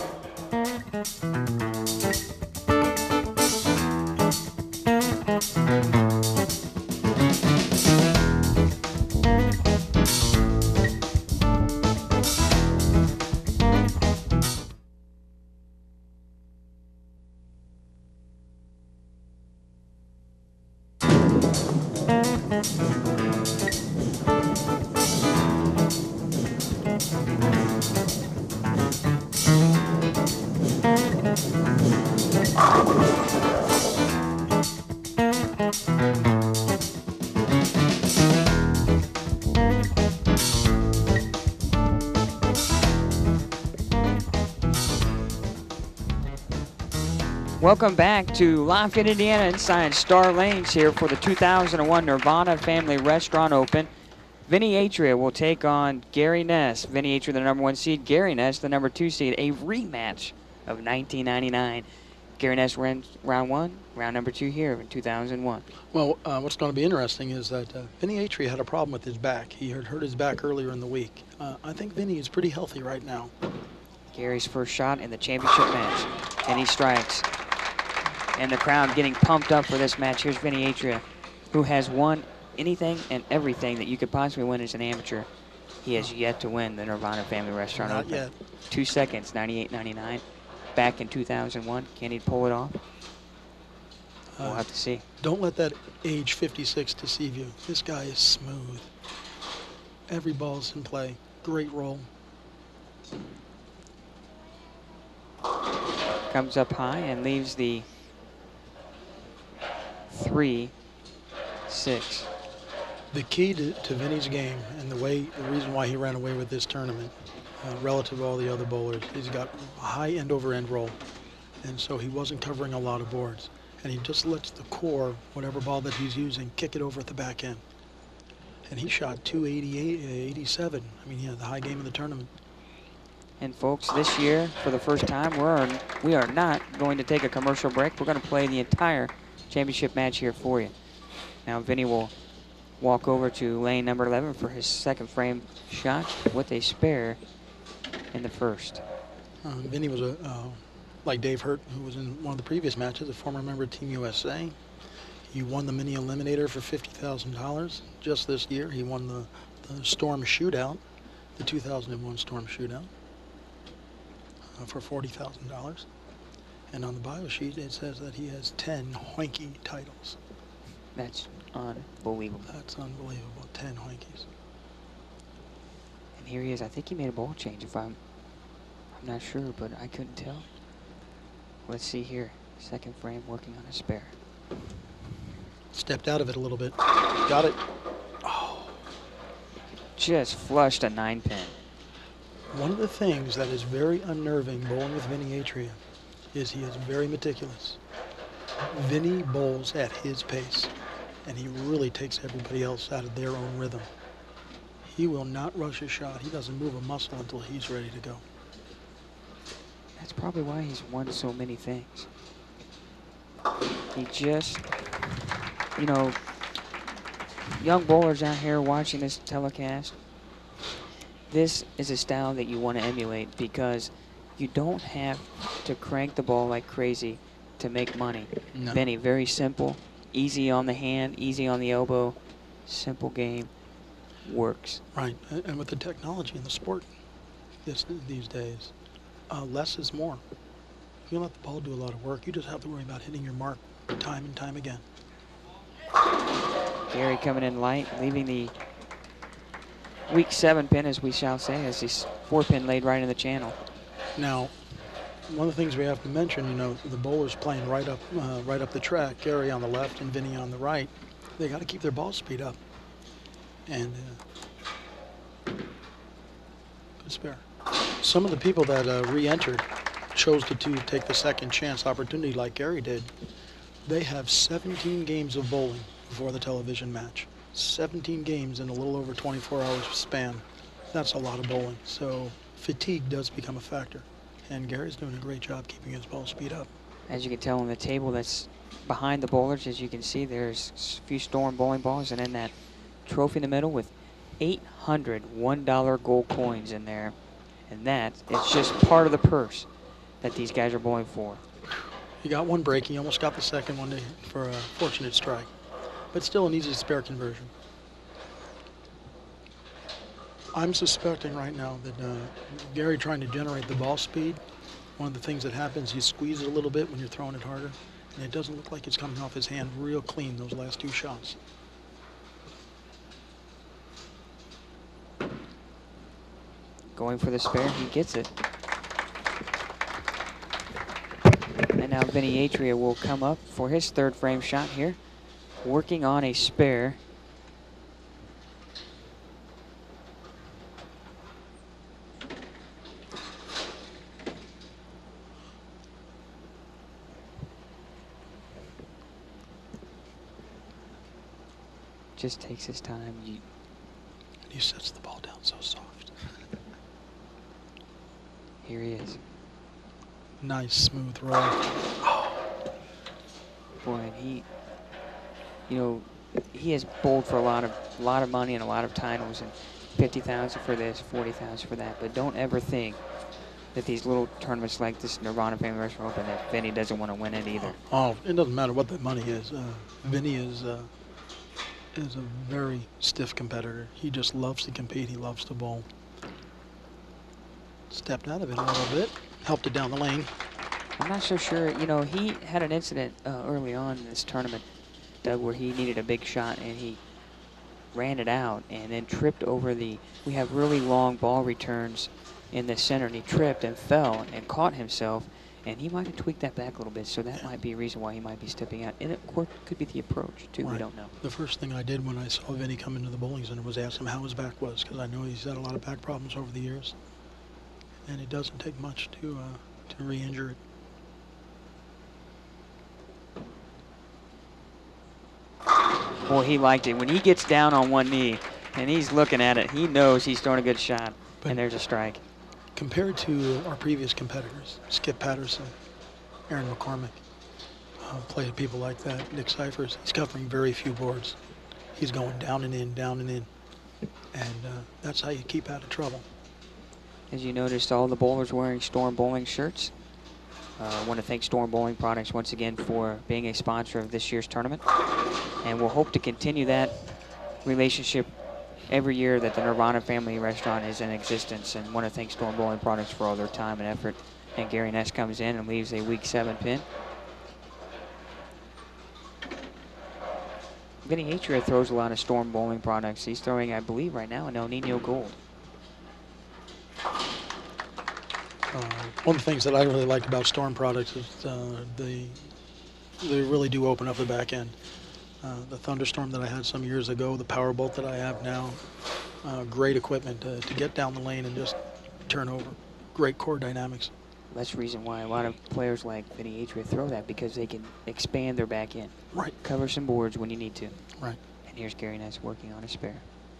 Welcome back to Lafayette, Indiana, inside Star Lanes here for the 2001 Nirvana Family Restaurant Open. Vinny Atria will take on Gary Ness. Vinny Atria, the number 1 seed. Gary Ness, the number 2 seed. A rematch of 1999. Gary Ness ran round 1, round number 2 here in 2001. Well, what's going to be interesting is that Vinny Atria had a problem with his back. He had hurt his back earlier in the week. I think Vinny is pretty healthy right now. Gary's first shot in the championship match, and he strikes. And the crowd getting pumped up for this match. Here's Vinny Atria, who has won anything and everything that you could possibly win as an amateur. He has yet to win the Nirvana Family Restaurant Not Open. yet. 2 seconds, 98-99. Back in 2001. Can he pull it off? We'll have to see. Don't let that age 56 deceive you. This guy is smooth. Every ball's in play. Great roll. Comes up high and leaves the 3-6. The key to Vinny's game and the reason why he ran away with this tournament relative to all the other bowlers, he's got a high end-over-end roll, and so he wasn't covering a lot of boards. And he just lets the core, whatever ball that he's using, kick it over at the back end. And he shot 288, 87. I mean, he had the high game of the tournament. And folks, this year, for the first time, we are not going to take a commercial break. We're going to play the entire championship match here for you. Now Vinny will walk over to lane number 11 for his second frame shot with a spare in the first. Vinny was like Dave Hurt, who was in one of the previous matches, a former member of Team USA. He won the mini eliminator for $50,000 just this year. He won the Storm Shootout, the 2001 Storm Shootout, for $40,000. And on the bio sheet, it says that he has 10 Hoinky titles. That's unbelievable. That's unbelievable. 10 Hoinkies. And here he is. I think he made a ball change. If I'm not sure, but I couldn't tell. Let's see here. Second frame, working on a spare. Stepped out of it a little bit. Got it. Oh. Just flushed a 9-pin. One of the things that is very unnerving bowling with Vinny Atria is he is very meticulous. Vinny bowls at his pace, and he really takes everybody else out of their own rhythm. He will not rush a shot. He doesn't move a muscle until he's ready to go. That's probably why he's won so many things. He just, you know, young bowlers out here watching this telecast, this is a style that you want to emulate because you don't have to crank the ball like crazy to make money. No. Vinny, very simple, easy on the hand, easy on the elbow, simple game, works. Right, and with the technology in the sport these days, less is more. You let the ball do a lot of work. You just have to worry about hitting your mark time and time again. Gary coming in light, leaving the weak 7-pin, as we shall say, as this 4-pin laid right in the channel. Now, one of the things we have to mention, you know, the bowlers playing right up the track, Gary on the left and Vinny on the right, they got to keep their ball speed up. And good spare. Some of the people that re-entered chose to take the second chance opportunity like Gary did. They have 17 games of bowling before the television match. 17 games in a little over 24 hours span. That's a lot of bowling. So fatigue does become a factor. And Gary's doing a great job keeping his ball speed up. As you can tell on the table that's behind the bowlers, as you can see, there's a few Storm bowling balls, and then that trophy in the middle with 800 $1 gold coins in there. And that is just part of the purse that these guys are bowling for. He got one break. He almost got the second one for a fortunate strike. But still an easy spare conversion. I'm suspecting right now that Gary trying to generate the ball speed, one of the things that happens, you squeeze it a little bit when you're throwing it harder, and it doesn't look like it's coming off his hand real clean, those last two shots. Going for the spare, he gets it. And now Vinny Atria will come up for his third frame shot here, working on a spare. Just takes his time. And he sets the ball down so soft. Here he is. Nice smooth roll. Boy, and he, you know, he has bowled for a lot of money and a lot of titles, and 50,000 for this, 40,000 for that. But don't ever think that these little tournaments like this Nirvana Family Restaurant Open that Vinny doesn't want to win it either. Oh, it doesn't matter what the money is. Vinny is a very stiff competitor. He just loves to compete. He loves to bowl. Stepped out of it a little bit, helped it down the lane. I'm not so sure. You know, he had an incident early on in this tournament, Doug, where he needed a big shot and he ran it out and then tripped over the. We have really long ball returns in the center, and he tripped and fell and caught himself, and he might have tweaked that back a little bit. So that might be a reason why he might be stepping out. And of course, it could be the approach too. Right. We don't know. The first thing I did when I saw Vinny come into the bowling center was ask him how his back was, because I know he's had a lot of back problems over the years. And it doesn't take much to re-injure it. Boy, he liked it. When he gets down on one knee and he's looking at it, he knows he's throwing a good shot, and there's a strike. Compared to our previous competitors, Skip Patterson, Aaron McCormick, played people like that, Nick Cyphers, he's covering very few boards. He's going down and in, down and in. And that's how you keep out of trouble. As you noticed, all the bowlers wearing Storm bowling shirts. Want to thank Storm Bowling Products once again for being a sponsor of this year's tournament. And we'll hope to continue that relationship every year that the Nirvana Family Restaurant is in existence. And want to thank Storm Bowling Products for all their time and effort. And Gary Ness comes in and leaves a week 7 pin. Vinny Atria throws a lot of Storm Bowling Products. He's throwing, I believe, right now an El Nino Gold. One of the things that I really liked about Storm Products is they really do open up the back end. The Thunderstorm that I had some years ago, the Powerbolt that I have now, great equipment to get down the lane and just turn over. Great core dynamics. That's the reason why a lot of players like Vinny Atria throw that, because they can expand their back end. Right. Cover some boards when you need to. Right. And here's Gary Ness working on a spare.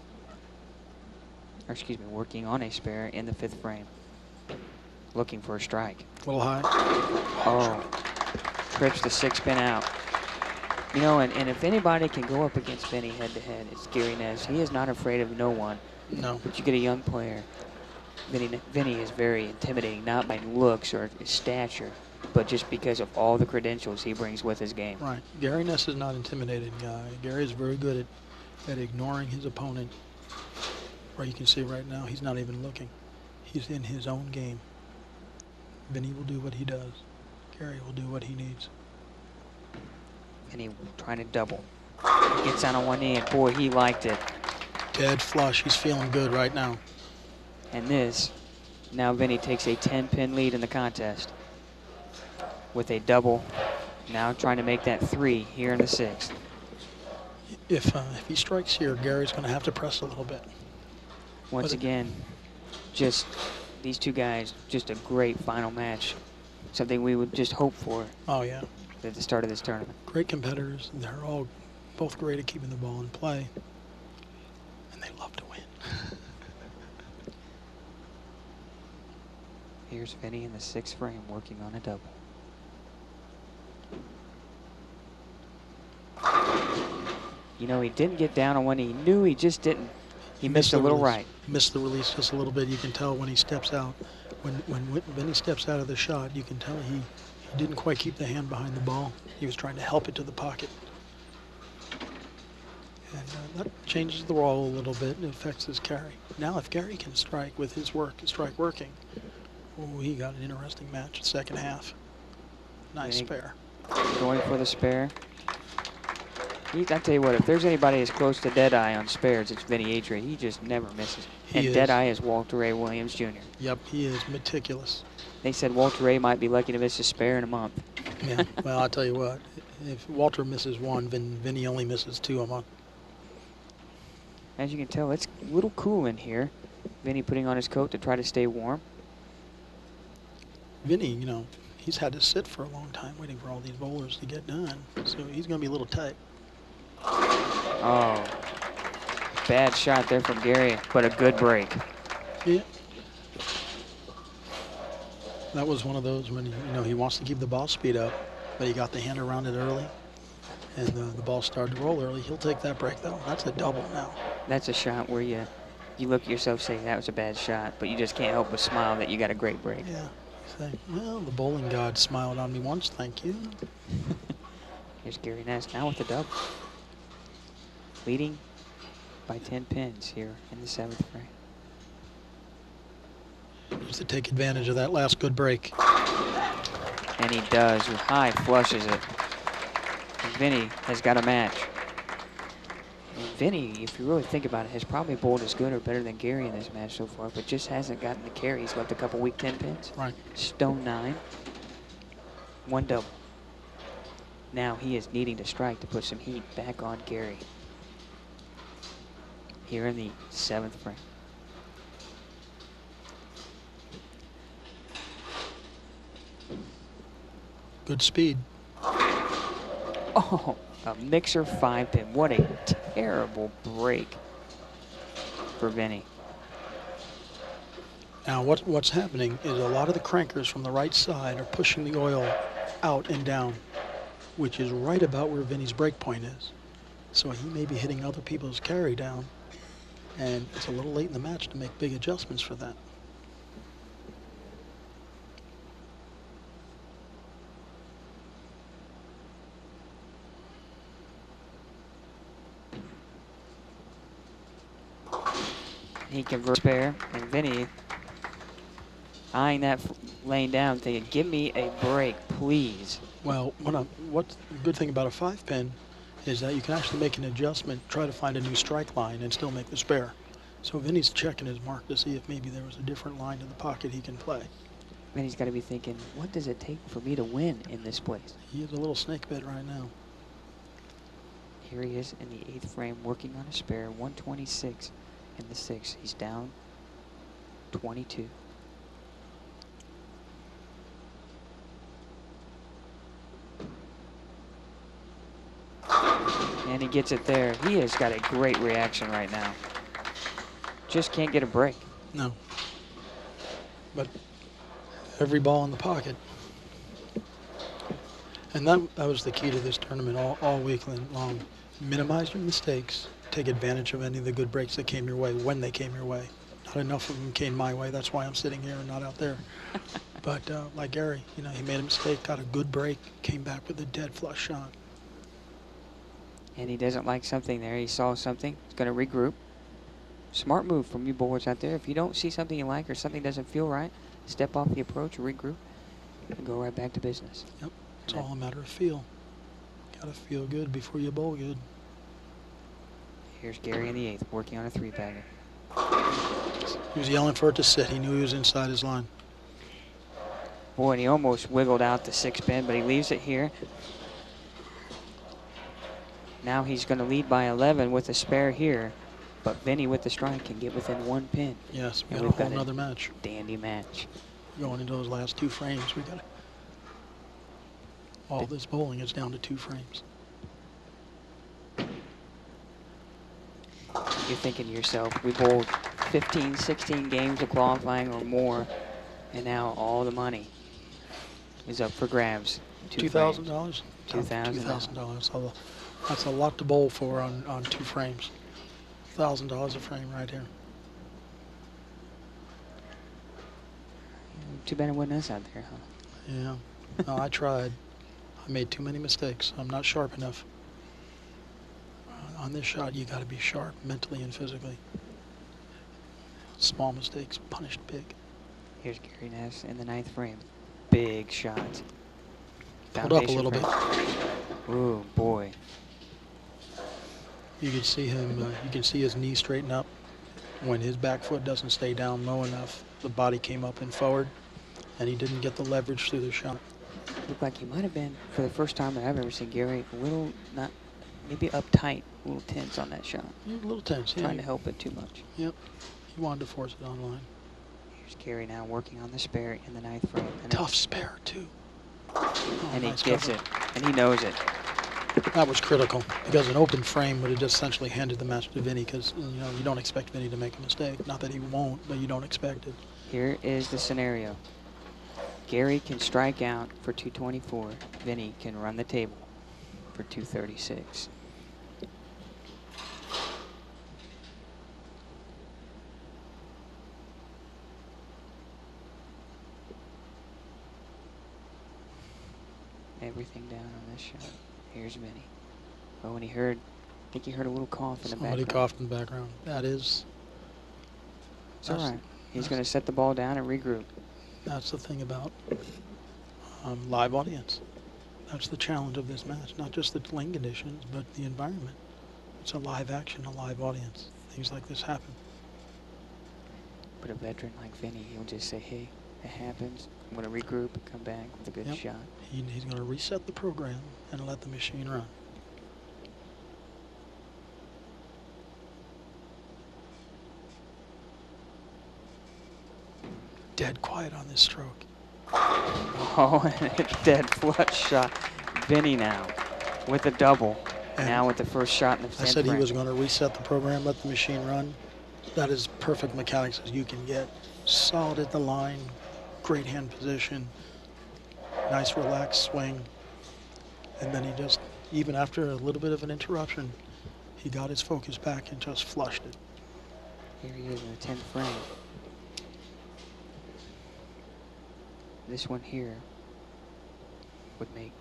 Or excuse me, working on a spare in the 5th frame. Looking for a strike. A little high. Oh, trips the 6 pin out. You know, and if anybody can go up against Vinny head-to-head, it's Gary Ness. He is not afraid of no one. No. But you get a young player. Vinny is very intimidating, not by looks or his stature, but just because of all the credentials he brings with his game. Right. Gary Ness is not an intimidating guy. Gary is very good at ignoring his opponent. Where you can see right now, he's not even looking. He's in his own game. Vinny will do what he does. Gary will do what he needs. Vinny trying to double. Gets on one knee, and boy, he liked it. Dead flush. He's feeling good right now. And this, now Vinny takes a 10-pin lead in the contest with a double. Now trying to make that 3 here in the 6th. If he strikes here, Gary's going to have to press a little bit. Once again, just these two guys, just a great final match. Something we would just hope for. Oh, yeah. At the start of this tournament. Great competitors. They're all both great at keeping the ball in play. And they love to win. Here's Vinny in the 6th frame working on a double. You know, he didn't get down on one. He knew he just didn't. He missed a little right. Missed the release just a little bit. You can tell when he steps out. When Vinny steps out of the shot, you can tell he didn't quite keep the hand behind the ball. He was trying to help it to the pocket. And that changes the roll a little bit and affects his carry. Now if Gary can strike with his strike working, oh, he got an interesting match second half. Nice spare. Going for the spare. I tell you what, if there's anybody as close to Deadeye on spares, it's Vinny Atria. He just never misses. And Deadeye is Walter Ray Williams Jr. Yep, he is meticulous. They said Walter Ray might be lucky to miss a spare in a month. Yeah, well, I'll tell you what. If Walter misses one, Vinny only misses 2 a month. As you can tell, it's a little cool in here. Vinny putting on his coat to try to stay warm. Vinny, you know, he's had to sit for a long time waiting for all these bowlers to get done. So he's going to be a little tight. Oh, bad shot there from Gary, but a good break. Yeah. That was one of those when, you know, he wants to keep the ball speed up, but he got the hand around it early, and the ball started to roll early. He'll take that break, though. That's a double now. That's a shot where you look at yourself saying that was a bad shot, but you just can't help but smile that you got a great break. Yeah. You say, well, the bowling god smiled on me once, thank you. Here's Gary Ness now with the double. Leading by 10 pins here in the 7th frame. Just to take advantage of that last good break. And he does. High flushes it. And Vinny has got a match. And Vinny, if you really think about it, has probably bowled as good or better than Gary in this match so far, but just hasn't gotten the carry. He's left a couple weak 10 pins. Right. Stone 9. 1 double. Now he is needing to strike to put some heat back on Gary. Here in the 7th frame. Good speed. Oh, a mixer 5-pin. What a terrible break for Vinny. Now what's happening is a lot of the crankers from the right side are pushing the oil out and down, which is right about where Vinny's break point is. So he may be hitting other people's carry down, and it's a little late in the match to make big adjustments for that. He converts spare, and Vinny eyeing that lane down, thinking, give me a break, please. Well, what's the good thing about a 5-pin is that you can actually make an adjustment, try to find a new strike line, and still make the spare. So Vinny's checking his mark to see if maybe there was a different line in the pocket he can play. Vinny's got to be thinking, what does it take for me to win in this place? He is a little snake bit right now. Here he is in the 8th frame, working on a spare, 126 in the 6th. He's down 22. And he gets it there. He has got a great reaction right now. Just can't get a break. No. But every ball in the pocket. And that was the key to this tournament all week long. Minimize your mistakes. Take advantage of any of the good breaks that came your way when they came your way. Not enough of them came my way. That's why I'm sitting here and not out there. But like Gary, you know, he made a mistake, got a good break, came back with a dead flush shot. And he doesn't like something there. He saw something. He's going to regroup. Smart move from you boys out there. If you don't see something you like or something doesn't feel right, step off the approach, regroup, and go right back to business. Yep. It's all a matter of feel. Got to feel good before you bowl good. Here's Gary in the 8th, working on a 3-bagger. He was yelling for it to sit. He knew he was inside his line. Boy, and he almost wiggled out the 6-pin, but he leaves it here. Now he's going to lead by 11 with a spare here, but Vinny with the strike can get within 1 pin. Yes, we And got we've a whole nother match. Dandy match. Going into those last 2 frames, we got all this bowling is down to 2 frames. You're thinking to yourself, we bowled 15, 16 games of qualifying or more, and now all the money is up for grabs. $2,000? $2,000. $2,000. That's a lot to bowl for on 2 frames. $1,000 a frame right here. Too bad it wasn't us out there, huh? Yeah. No, I tried. I made too many mistakes. I'm not sharp enough. On this shot, you got to be sharp mentally and physically. Small mistakes punished big. Here's Gary Ness in the 9th frame. Big shot. Pulled up a little bit. Ooh, boy. You can see him. You can see his knee straighten up. When his back foot doesn't stay down low enough, the body came up and forward, and he didn't get the leverage through the shot. Looked like he might have been, for the first time that I've ever seen Gary, a little, not, maybe uptight, a little tense on that shot. A little tense, yeah. Trying to help it too much. Yep. He wanted to force it online. Here's Gary now working on the spare in the 9th frame. And Tough spare, too. Oh, and he nice gets cover. it, and he knows it. That was critical because an open frame would have just essentially handed the match to Vinny because you know you don't expect Vinny to make a mistake. Not that he won't, but you don't expect it. Here is the scenario. Gary can strike out for 224. Vinny can run the table for 236. Everything down on this shot. Here's Vinny. Oh, and I think he heard a little cough in the background. Somebody coughed in the background. That is. It's all right. He's going to set the ball down and regroup. That's the thing about live audience. That's the challenge of this match. Not just the lane conditions, but the environment. It's a live action, a live audience. Things like this happen. But a veteran like Vinny, he'll just say, hey, it happens. I'm going to regroup and come back with a good shot. He's going to reset the program and let the machine run. Dead quiet on this stroke. Oh, and a dead flush shot. Vinny now with a double. And now with the first shot in the 10th I said frame. he was going to reset the program, let the machine run. That is perfect mechanics as you can get. Solid at the line, great hand position, nice relaxed swing. And then he just, even after a little bit of an interruption, he got his focus back and just flushed it. Here he is in the 10th frame. This one here would make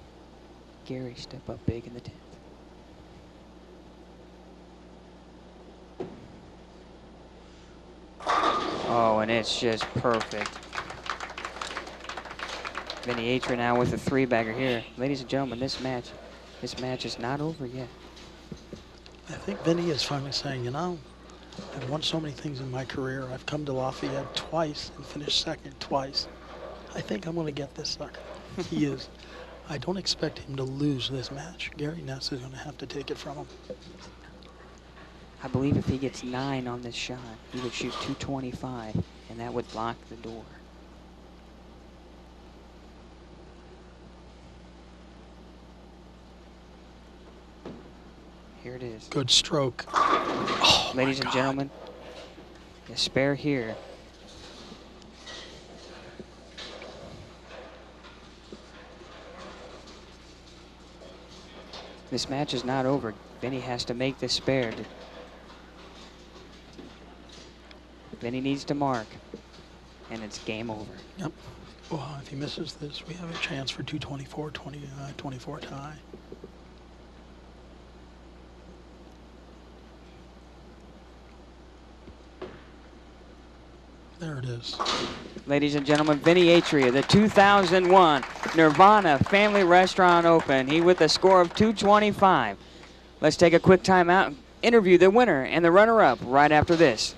Gary step up big in the 10th. and it's just perfect. Vinny Atria now with a three-bagger here. Ladies and gentlemen, this match is not over yet. I think Vinny is finally saying, you know, I've won so many things in my career. I've come to Lafayette twice and finished second twice. I think I'm going to get this sucker. He is. I don't expect him to lose this match. Gary Ness is going to have to take it from him. I believe if he gets 9 on this shot, he would shoot 225, and that would block the door. Here it is. Good stroke. Oh, ladies and gentlemen, the spare here. This match is not over. Vinny has to make this spare. Vinny needs to mark, and it's game over. Yep. Well, if he misses this, we have a chance for 224, 24 tie. There it is. Ladies and gentlemen, Vinny Atria, the 2001 Nirvana Family Restaurant Open. He with a score of 225. Let's take a quick timeout and interview the winner and the runner-up right after this.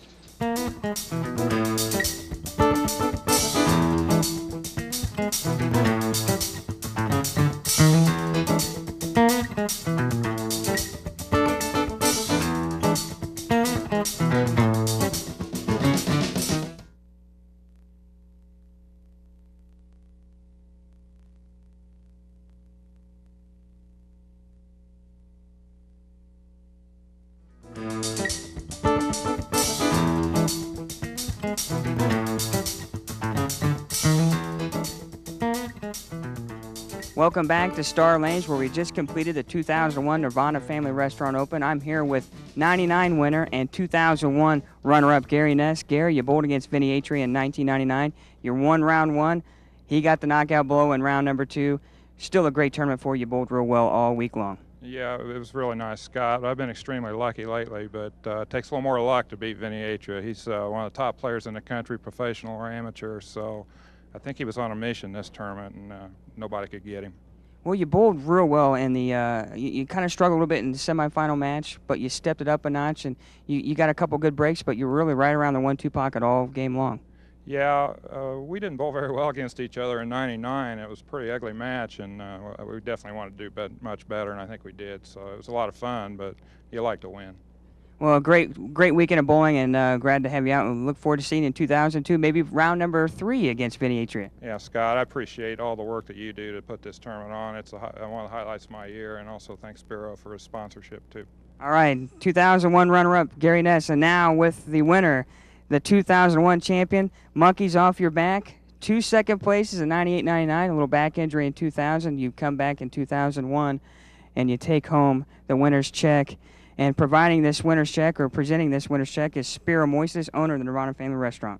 Welcome back to Star Lanes, where we just completed the 2001 Nirvana Family Restaurant Open. I'm here with 99 winner and 2001 runner-up Gary Ness. Gary, you bowled against Vinny Atria in 1999. You won round 1. He got the knockout blow in round number 2. Still a great tournament for you. You bowled real well all week long. Yeah, it was really nice, Scott. I've been extremely lucky lately, but it takes a little more luck to beat Vinny Atria. He's one of the top players in the country, professional or amateur, so I think he was on a mission this tournament, and nobody could get him. Well, you bowled real well in the, you kind of struggled a little bit in the semifinal match, but you stepped it up a notch, and you got a couple good breaks, but you were really right around the 1-2 pocket all game long. Yeah, we didn't bowl very well against each other in '99. It was a pretty ugly match, and we definitely wanted to do much better, and I think we did. So it was a lot of fun, but you like to win. Well, great weekend of bowling, and glad to have you out. And look forward to seeing you in 2002, maybe round number 3 against Vinny Atria. Yeah, Scott, I appreciate all the work that you do to put this tournament on. It's one of the highlights of my year, and also thanks Spiro for his sponsorship too. All right, 2001 runner-up Gary Ness, and now with the winner, the 2001 champion. Monkeys off your back. 2 second places in 98-99, a little back injury in 2000. You come back in 2001, and you take home the winner's check. And providing this winner's check, or presenting this winner's check, is Spiro Moises, owner of the Nirvana Family Restaurant.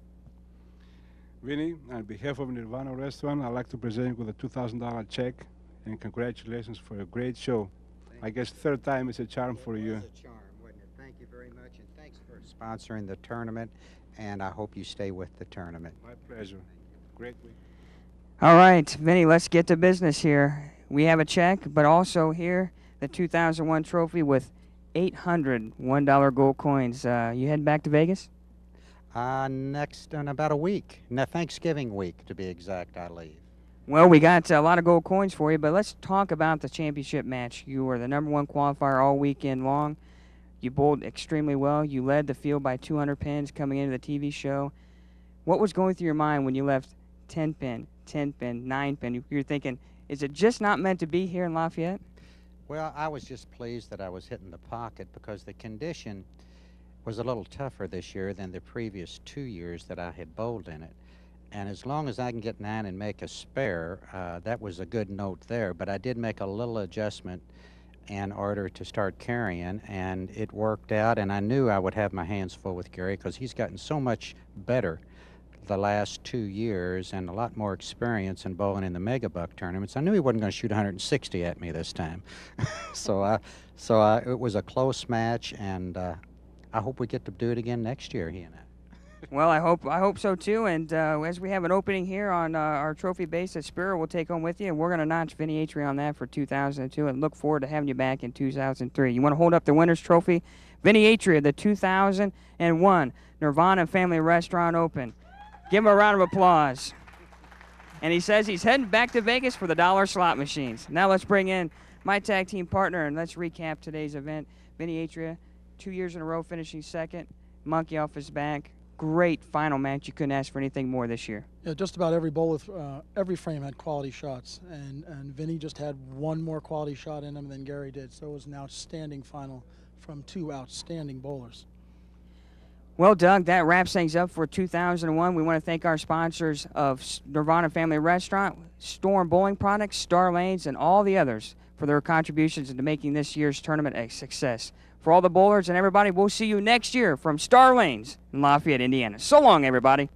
Vinny, on behalf of Nirvana Restaurant, I'd like to present you with a $2,000 check, and congratulations for a great show. I guess third time is a charm for you. It was a charm, wasn't it? Thank you very much, and thanks for sponsoring the tournament, and I hope you stay with the tournament. My pleasure. Great week. All right, Vinny, let's get to business here. We have a check, but also here, the 2001 trophy with 800 $1 gold coins. You head back to Vegas? Next in about a week. Thanksgiving week, to be exact, I leave. Well, we got a lot of gold coins for you, but let's talk about the championship match. You were the #1 qualifier all weekend long. You bowled extremely well. You led the field by 200 pins coming into the TV show. What was going through your mind when you left 10 pin, 10 pin, 9 pin? You were thinking, is it just not meant to be here in Lafayette? Well, I was just pleased that I was hitting the pocket because the condition was a little tougher this year than the previous 2 years that I had bowled in it. And as long as I can get 9 and make a spare, that was a good note there. But I did make a little adjustment in order to start carrying, and it worked out. And I knew I would have my hands full with Gary because he's gotten so much better the last 2 years and a lot more experience in bowling in the Megabuck tournaments. I knew he wasn't going to shoot 160 at me this time. so it was a close match, and I hope we get to do it again next year, he and I. Well, I hope so too. And as we have an opening here on our trophy base that Spirit will take home with you, and we're going to notch Vinny Atria on that for 2002, and look forward to having you back in 2003. You want to hold up the winner's trophy? Vinny Atria, the 2001 Nirvana Family Restaurant Open. Give him a round of applause. And he says he's heading back to Vegas for the dollar slot machines. Now let's bring in my tag team partner, and let's recap today's event. Vinny Atria, 2 years in a row finishing second. Monkey off his back. Great final match. You couldn't ask for anything more this year. Yeah, just about every bowler, every frame had quality shots, and Vinny just had one more quality shot in him than Gary did. So it was an outstanding final from two outstanding bowlers. Well, Doug, that wraps things up for 2001. We want to thank our sponsors of Nirvana Family Restaurant, Storm Bowling Products, Star Lanes, and all the others for their contributions into making this year's tournament a success. For all the bowlers and everybody, we'll see you next year from Star Lanes in Lafayette, Indiana. So long, everybody.